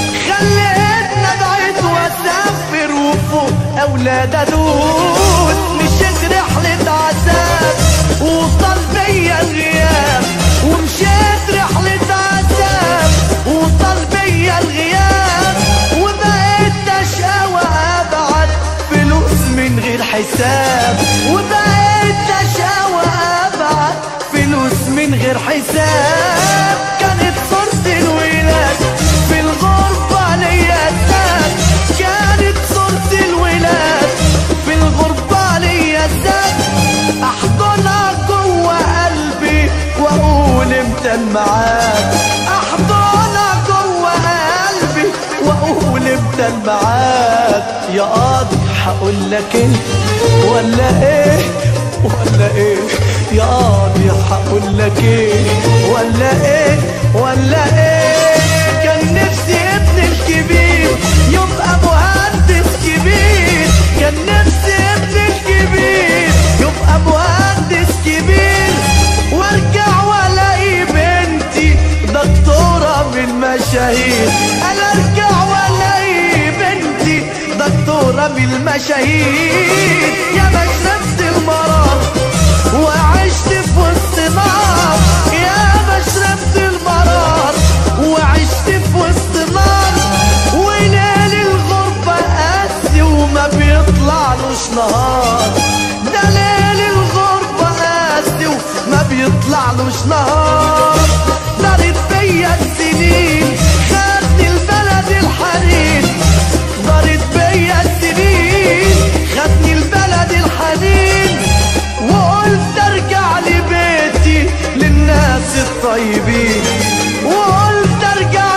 خلتنا بعيد واسافر وفوق اولاد ادوس. مشيت رحلة عذاب وطال بيا الغياب، ومشيت رحلة عذاب وطال بيا الغياب، وبقيت اشقى وابعت فلوس من غير حساب، وبقيت اشقى وابعت فلوس من غير حساب. كانت صورة الولاد في الغربة ليا زاد، كانت صورة الولاد في الغربة ليا زاد، احضنها جوه قلبي واقول امتى الميعاد، احضنها جوه قلبي واقول امتى الميعاد. يا قاضي هقول لك ايه ولا ايه ولا ايه، يا قاضي هقول لك ايه ولا ايه ولا ايه. كان نفسي ابني الكبير يبقى مهندس كبير، كان نفسي ابني الكبير يبقى مهندس كبير، وارجع والاقي بنتي دكتورة من المشاهير، انا ارجع والاقي بنتي دكتورة من المشاهير. يا ما شربت المرار وعشت في وسط نار، يا ما شربت المرار وعشت في وسط نار، وليل الغربة قاسي وما بيطلعلوش نهار، ده ليل الغربة قاسي وما بيطلعلوش نهار. دارت بيا السنين خدني البلد الحنين، دارت بيا السنين خدني البلد الحنين، وقلت ارجع لبيتي للناس الطيبين، وقلت ارجع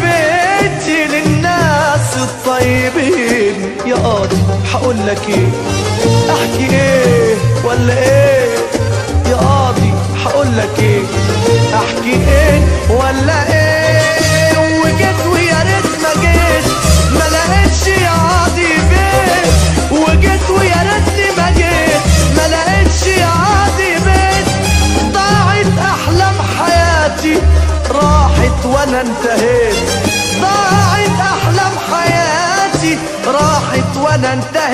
لبيتي للناس الطيبين. يا قاضي هقول لك ايه احكي ايه ولا ايه، يا قاضي هقول لك ايه احكي ايه ولا ايه. وجيت ويا ريت ما جيت ما لقيتش يا قاضي بيت، وجيت ويا ريتني ما جيت ما لقيتش يا قاضي بيت. ضاعت احلام حياتي راحت وانا انتهيت، ضاعت احلام حياتي راحت وانا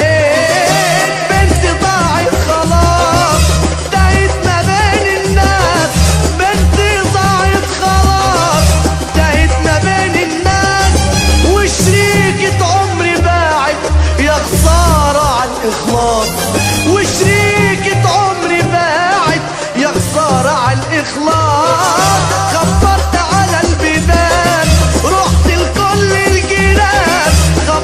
انتهيت. بنتي ضاعت خلاص تاهت ما بين الناس، بنتي ضاعت خلاص تاهت ما بين الناس، وشريكة عمري باعت يا خسارة على الإخلاص، وشريكة عمري باعت يا خسارة على الإخلاص. خبرت على البيبان رحت لكل الجيران،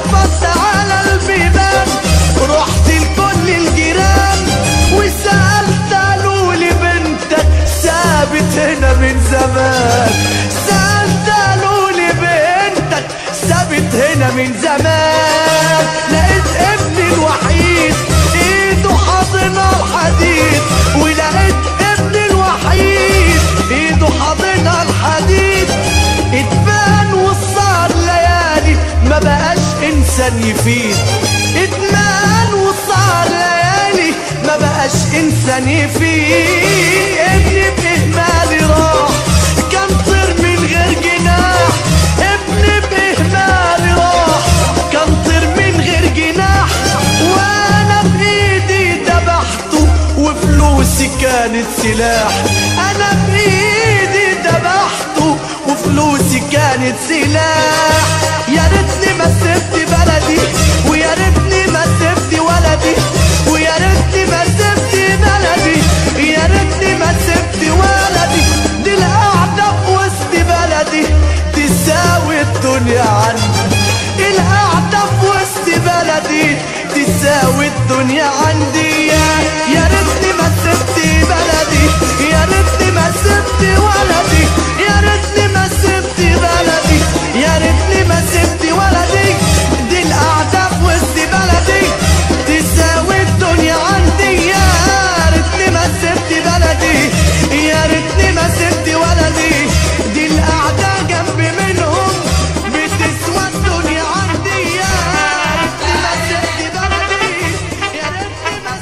من زمان لقيت ابني الوحيد ايده حاضنة الحديد، ولقيت ابني الوحيد ايده حاضنة الحديد. اتبان وصار ليالي ما بقاش انسان يفيد، اتمان وصار ليالي ما بقاش انسان يفيد. ابني بإهمالي راح كان طير من غير جناح، ابني بإهمالي راح كان طير من غير جناح، وانا بايدي دبحته وفلوسي كانت سلاح. انا بايدي دبحته وفلوسي كانت سلاح. يا ريتني ما سبت بلدي، ويا ريتني ما سبت ولدي، ويا ريتني ما سبت بلدي، يا ريتني ما سبت ولدي. دي القعدة في وسط بلدي تساوي الدنيا عندي، القعدة في وسط بلدي تساوي الدنيا عندي. يا ريتني ما سبت بلدي، يا ريتني ما سبت ولدي، يا ريتني ما سبت بلدي، يا ريتني ما سبت ولدي. دي القعدة في وسط بلدي تساوي الدنيا عندي. يا ريتني ما سبت بلدي، يا ريتني ما سبت ولدي. دي القعدة جنب منهم بتسوى الدنيا عندي. يا ريتني ما سبت بلدي، يا ريتني ما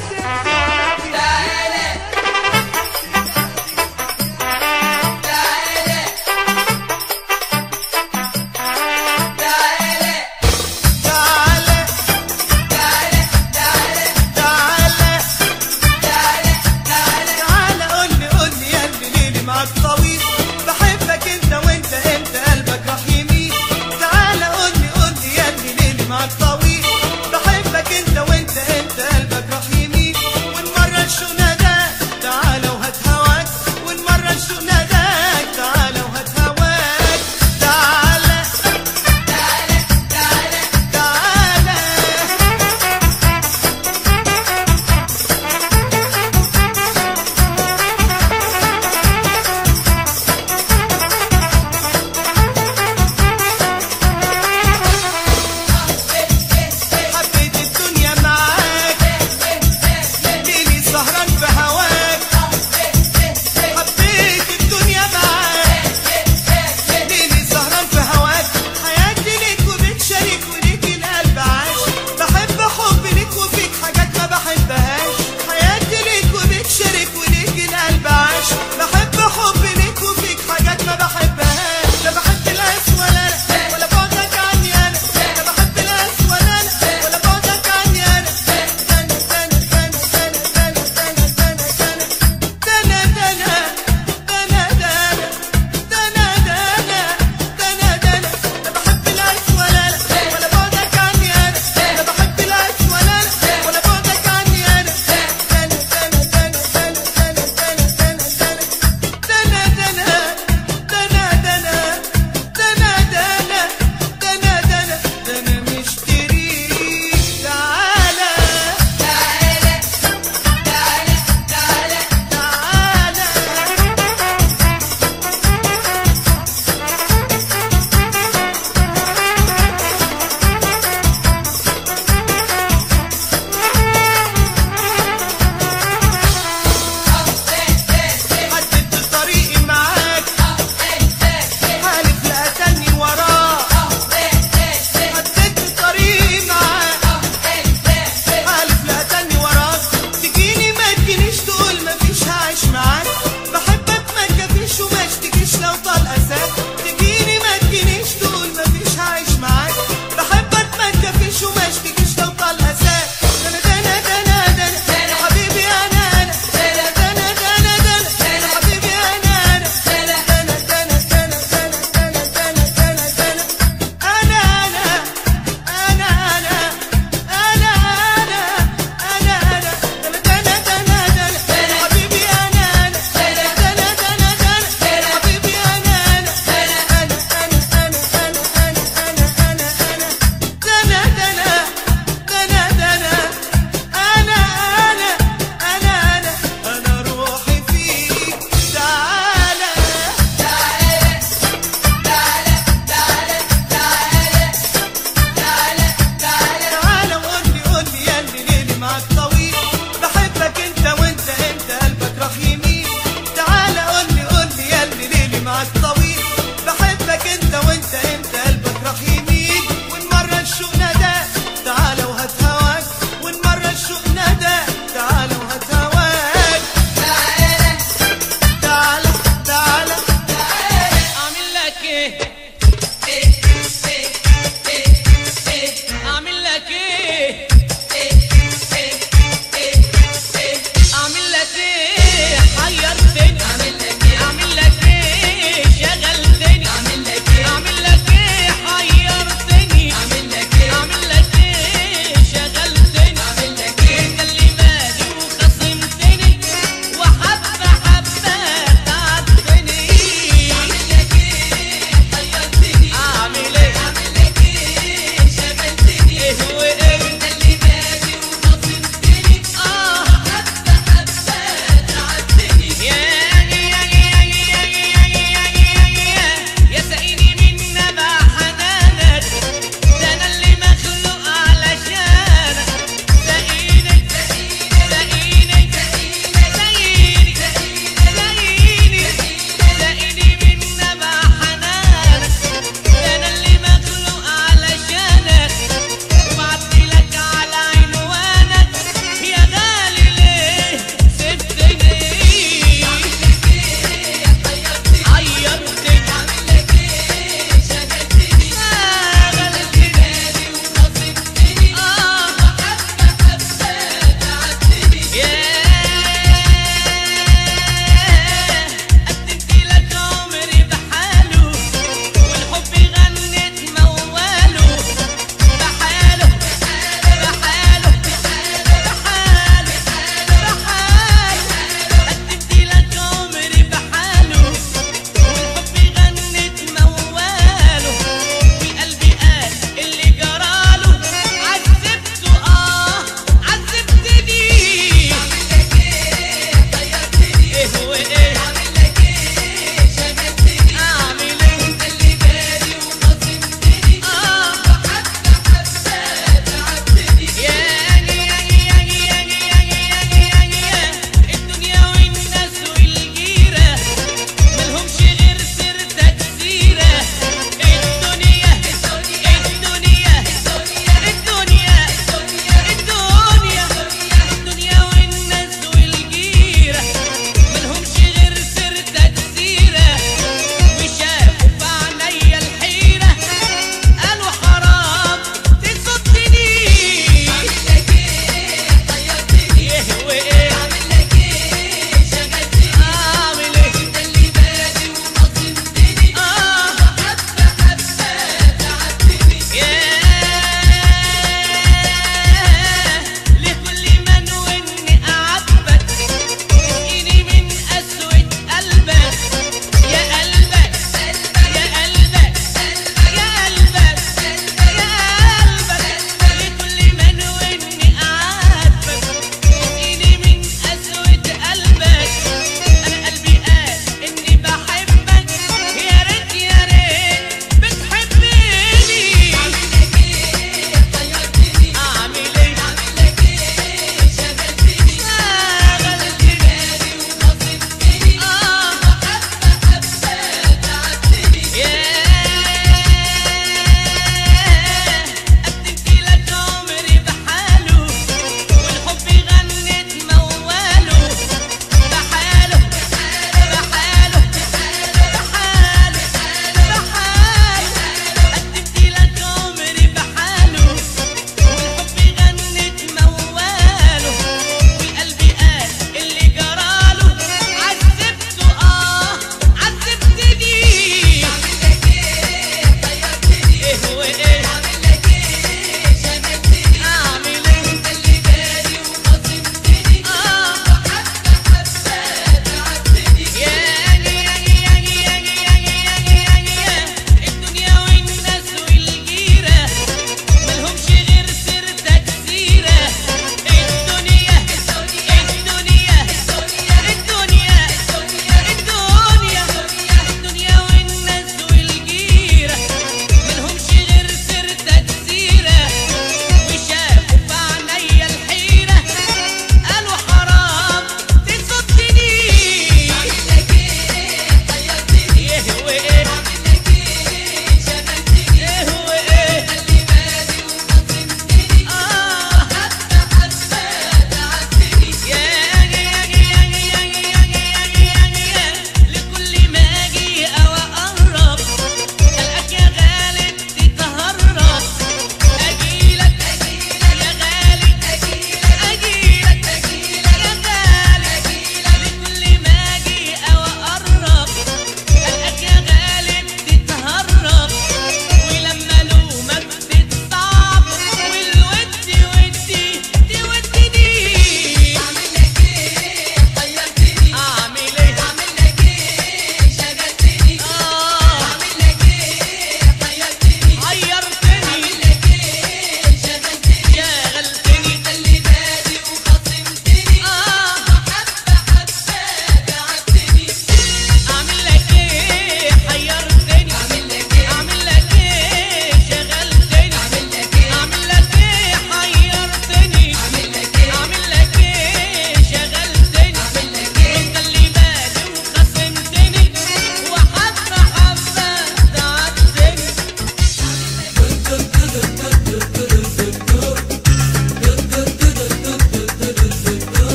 اعمل لك ايه اعمل لك ايه حيرتني اعمل لك ايه شغلتني اعمل لك ايه حيرتني اعمل لك ايه شغلتني انت اللي مالي وخصمتني وحبه حبه تعبتني اعمل لك ايه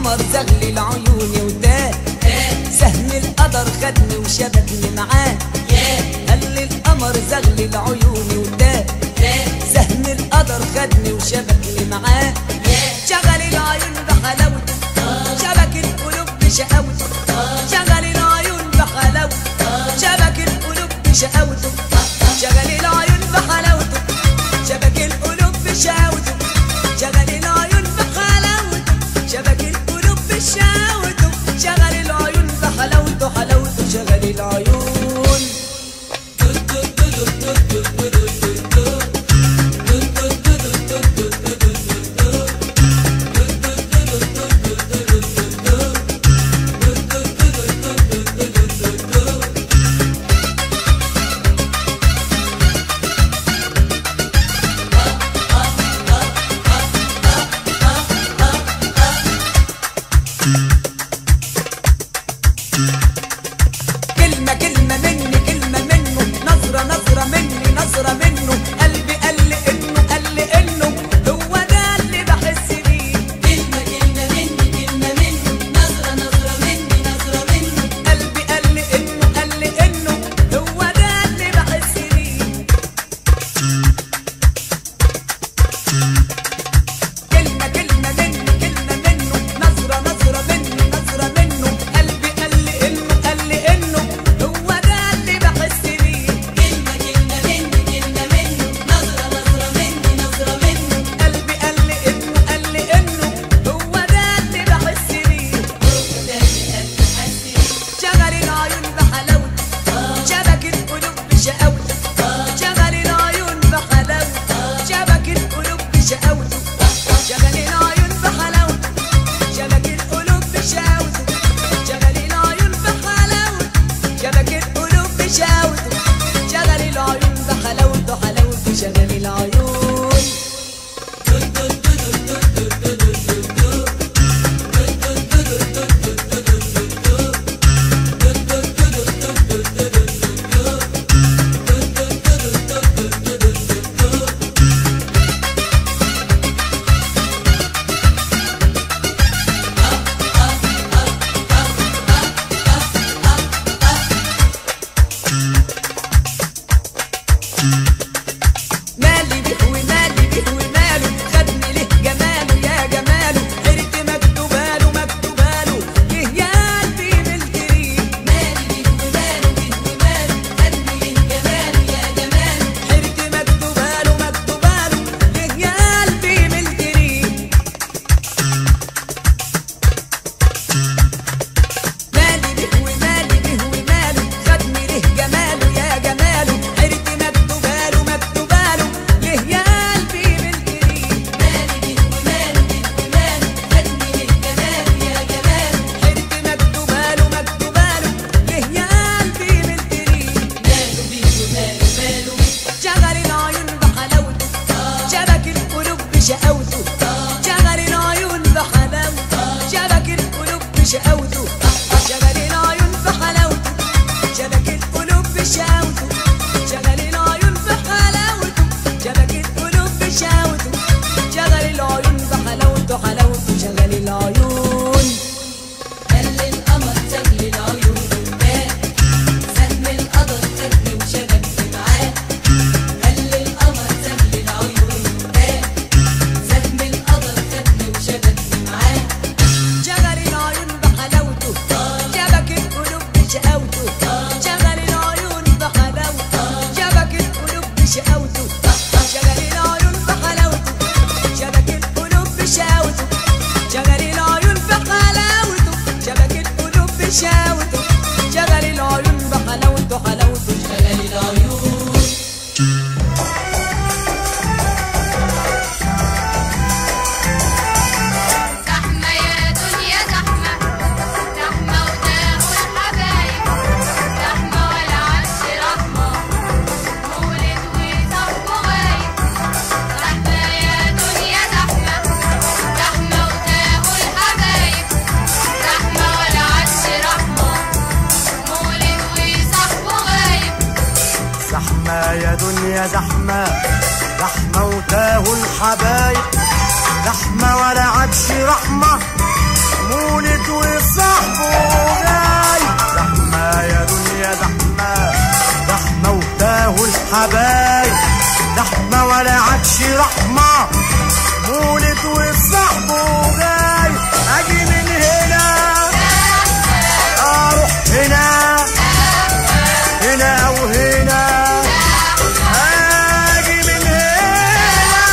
القمر زغلل عيوني وتاه سهم القدر خدني وشبكني معاه قال لي القمر زغلل عيوني وتاه سهم القدر خدني وشبكني معاه شغل العيون بحلاوته شبك القلوب بشقاوته شغل العيون بحلاوته شبك القلوب بشقاوته شغل العيون بحلاوته شبك القلوب بشقاوته شغل العيون بحلاوته شبك القلوب بشقاوته شغل العيون بحلاوته حلاوته شغل العيون كلمة كلمة مني كلمة منه نظرة نظرة مني نظرة منه قلبي قال لي انه قال لي انه هو ده اللي بحس بيه كلمة كلمة مني كلمة منه نظرة نظرة مني نظرة منه قلبي قال لي انه قال لي انه هو ده اللي بحس بيه كلمة كلمة مني كلمة منه نظرة نظرة مني نظرة منه قلبي قال لي انه قال لي انه هو ده اللي بحس بيه كلمة كلمة مني كلمة منه نظرة نظرة مني نظرة منه قلبي قال لي انه قال لي انه هو ده اللي بحس بيه شغل العيون بحلاوته شبك القلوب بشقاوته شغل العيون بحلاوته شبك القلوب بشقاوته شغل العيون بحلاوته شبك القلوب بشقاوته شغل العيون بحلاوته شبك القلوب بشقاوته شغل العيون بحلاوته حلاوته شغل العيون مالي بيه ومالي بيه وماله خدني ليه جماله يا جماله حيرتي مكتوباله مكتوباله ليه يا قلبي ملتريه مالي بيه وماله بيه وماله خدني ليه جماله يا جماله حيرتي مكتوباله مكتوباله ليه يا قلبي ملتريه مالي بيه ومالي بيه وماله خدني ليه جماله يا جماله حيرتي مكتوباله مكتوباله ليه يا قلبي ملتريه مالي بيه وماله بيه وماله خدني ليه جماله يا جماله حيرتي مكتوباله مكتوباله ليه يا قلبي ملتريه ماله بيه وماله ماله شغل العيون بحلاوته شبك القلوب بشقاوته شغل العيون بحلاوته شبك القلوب بشقاوته شغل العيون بحلاوته شبك القلوب بشقاوته شغل العيون بحلاوته شبك القلوب بشقاوته شغل العيون بحلاوته حلاوته شغل العيون قال لي القمر زغلل العيون وتاه سهم القدر خدني وشبكني معاه قال لي القمر زغلل العيون وتاه سهم القدر خدني وشبكني معاه شغل العيون بحلاوته شبك القلوب بشقاوته شغل العيون بحلاوته شبك القلوب بشقاوته شغل العيون بحلاوته شبك القلوب بشقاوته شغل العيون بحلاوته شبك القلوب بشقاوته شغل العيون بحلاوته حلاوته شغل العيون زحمة يا دنيا زحمة زحمة وتاهوا الحبايب زحمة ولا عرش رحمة مولد وصفه غايب زحمة يا دنيا زحمة زحمة وتاهوا الحبايب زحمة ولا عرش رحمة مولد وصفه غايب زحمة يا دنيا زحمة زحمة وتاهوا الحبايب زحمة ولا عدش رحمة مولد وصاحبه جاي. زحمة يا دنيا زحمة، زحمة وتاهوا الحبايب، زحمة ولا عادش رحمة. مولد وصاحبه جاي، اجي من هنا اروح هنا، هنا او هنا، اجي من هنا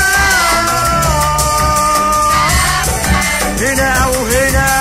هنا او هنا.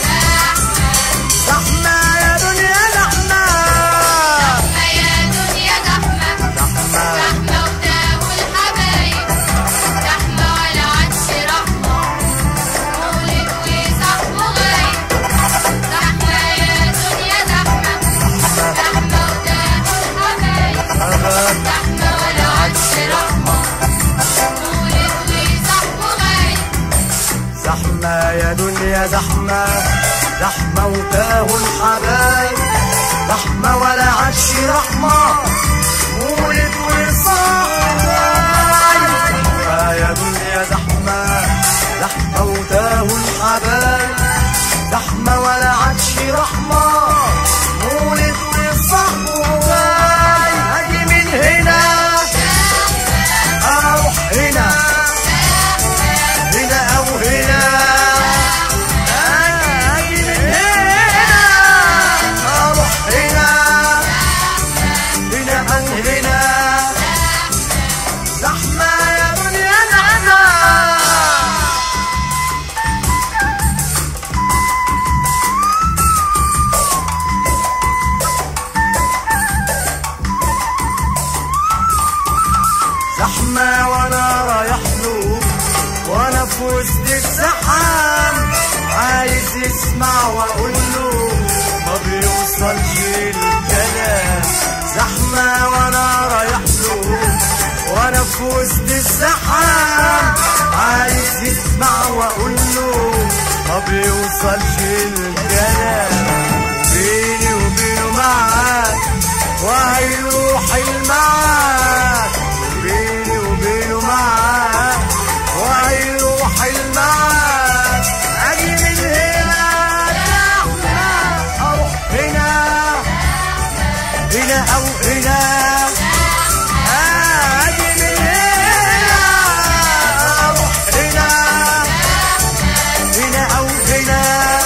زحمة يا دنيا زحمة، زحمة يا دنيا زحمة، زحمة وتاهوا الحبايب، زحمة ولا عادش رحمة. مولد وصاحبه غايب. زحمة يا دنيا زحمة، زحمة وتاهوا الحبايب، زحمة ولا عادش رحمة. مولد وصاحبه غايب. زحمة يا دنيا زحمة، زحمة وتاهوا الحبايب، زحمة ولا عادش رحمة. مولد وصاحبه غايب. زحمة يا دنيا زحمة، زحمة وتاهوا الحبايب، زحمة ولا عادش رحمة. مولد وصاحبه غايب، اجي من هنا اروح هنا، هنا او هنا، اجي من هنا اروح هنا، هنا او هنا. زحمة يا دنيا زحمة. زحمة وانا رايح له، وانا في وسط الزحام، عايز يسمع واقول له ما بيوصلش الكلام. زحمة وانا رايح له، وانا في وسط الزحام، عايز يسمع واقول له ما بيوصلش الكلام. بيني وبينه معاك وهيروح المعاد، بيني وبينه معاك وهيروح المعاد. اجي من هنا اروح هنا، هنا او هنا، اجي من هنا اروح هنا، هنا او هنا.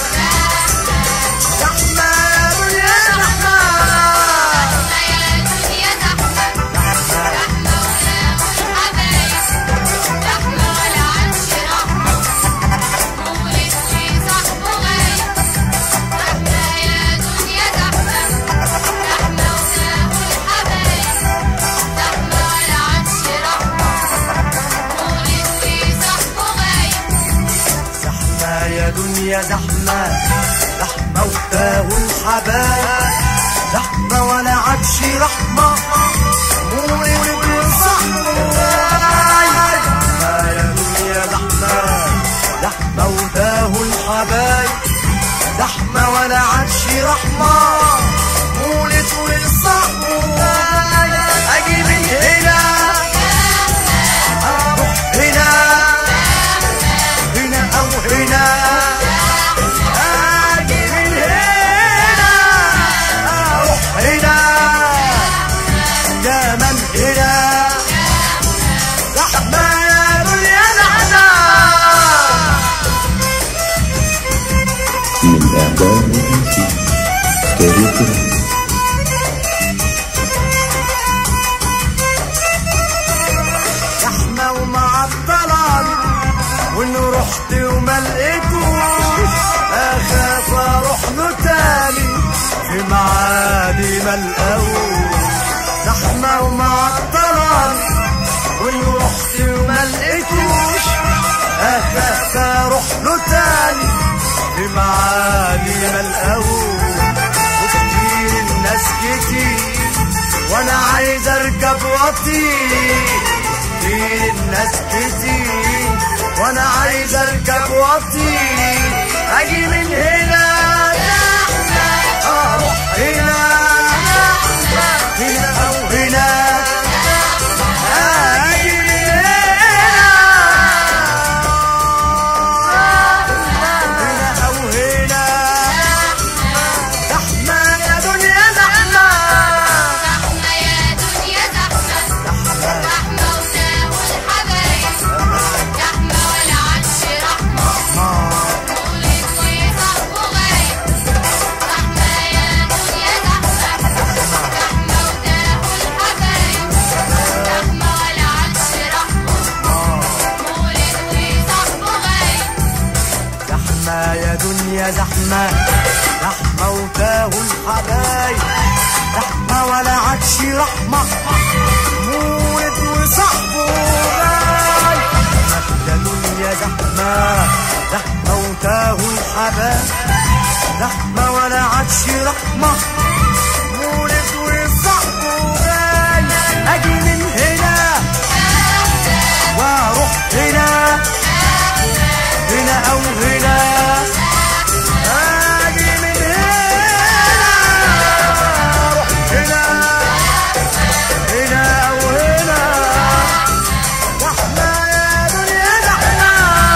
زحمة يا دنيا زحمة، زحمة يا دنيا زحمة، زحمة وتاهوا الحبايب، زحمة ولا عادش رحمة. مولد وصاحبه غايب. زحمة يا دنيا زحمة، زحمة وتاهوا الحبايب، زحمة ولا عادش رحمة. مولد وصاحبه غايب. زحمة يا دنيا زحمة، زحمة وتاهوا الحبايب، زحمة ولا عادش رحمة. مولد وصاحبه غايب. زحمة يا دنيا زحمة، زحمة وتاهوا الحبايب، زحمة ولا عادش رحمة. مولد وصاحبه غايب. اجي من هنا اروح هنا، هنا او هنا، اجي من هنا اروح هنا، كمان هنا. زحمة يا دنيا زحمة. من إعداد وتنسيق ستيريو فراس. زحمة ومعطلة، وإن رحت وما لقيتوش، أخاف أروح له تاني في معادي ما لقاهوش. زحمة ومعطلة، وإن رحت وما لقيتوش، أخاف أروح له تاني في معادي ما لقاهوش. وكتير الناس كتير وأنا عايز أركب وأطير، كتير الناس كتير وانا عايز اركب واطير. اجي من هنا اروح هنا، هنا او هنا، اجي من هنا، هنا او هنا. زحمة يا دنيا زحمة، زحمة وتاهوا الحبايب، زحمة ولا عادش رحمة، مولد وصاحبه غايب. يا دنيا زحمة، زحمة وتاهوا الحبايب، زحمة ولا عادش رحمة، مولد وصاحبه غايب. أجي من هنا واروح هنا، هنا او هنا، اجي من هنا اروح هنا، هنا او هنا. زحمة يا دنيا زحمة.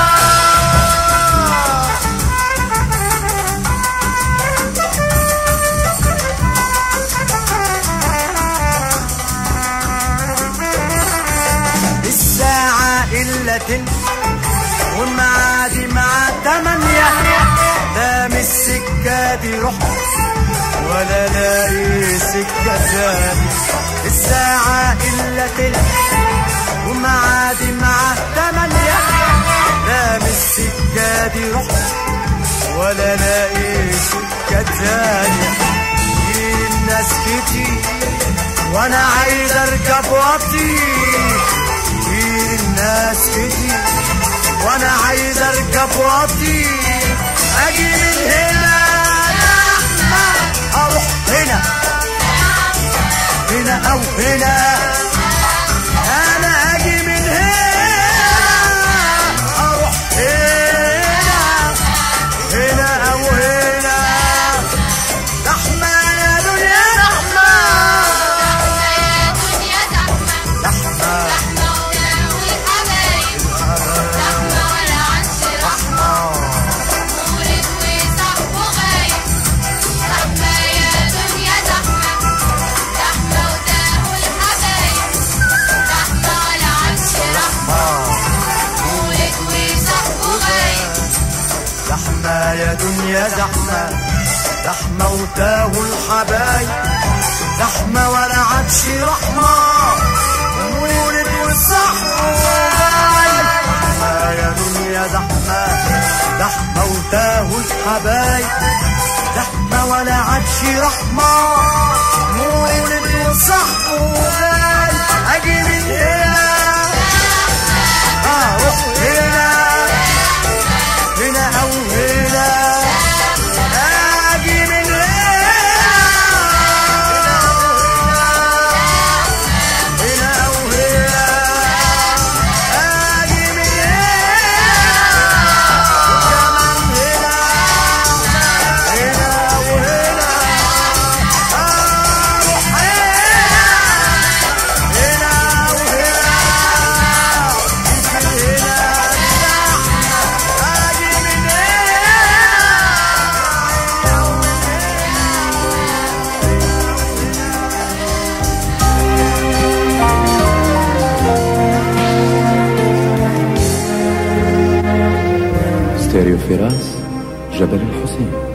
الساعة إلا تلت والمعادي مع تمانية، لا من السكة دي رحت ولا لاقي سكة تانية. الساعة إلا تلت والمعادي مع تمانية، لا من السكة دي رحت ولا لاقي سكة تانية. كتير الناس كتير وانا عايز اركب واطير، كتير الناس كتير وانا عايز اركب واطير. اجي من هنا اروح هنا، هنا او هنا. انا اجي من هنا اروح هنا، هنا او هنا. زحمة يا دنيا زحمة، زحمة يا دنيا زحمة، زحمة وتاهوا الحبايب، زحمة ولا عادش رحمة، مولد وصاحبه غايب. زحمة يا دنيا زحمة، زحمة وتاهوا الحبايب، زحمة ولا عادش رحمة، مولد وصاحبه غايب. أجي من هنا أروح هنا، هنا أو هنا. أجي من هنا هنا أو هنا. أجي من هنا وكمان هنا، هنا أو هنا. أروح هنا، هنا أو هنا. أجي من هنا ستيريو فراس، جبل الحسين.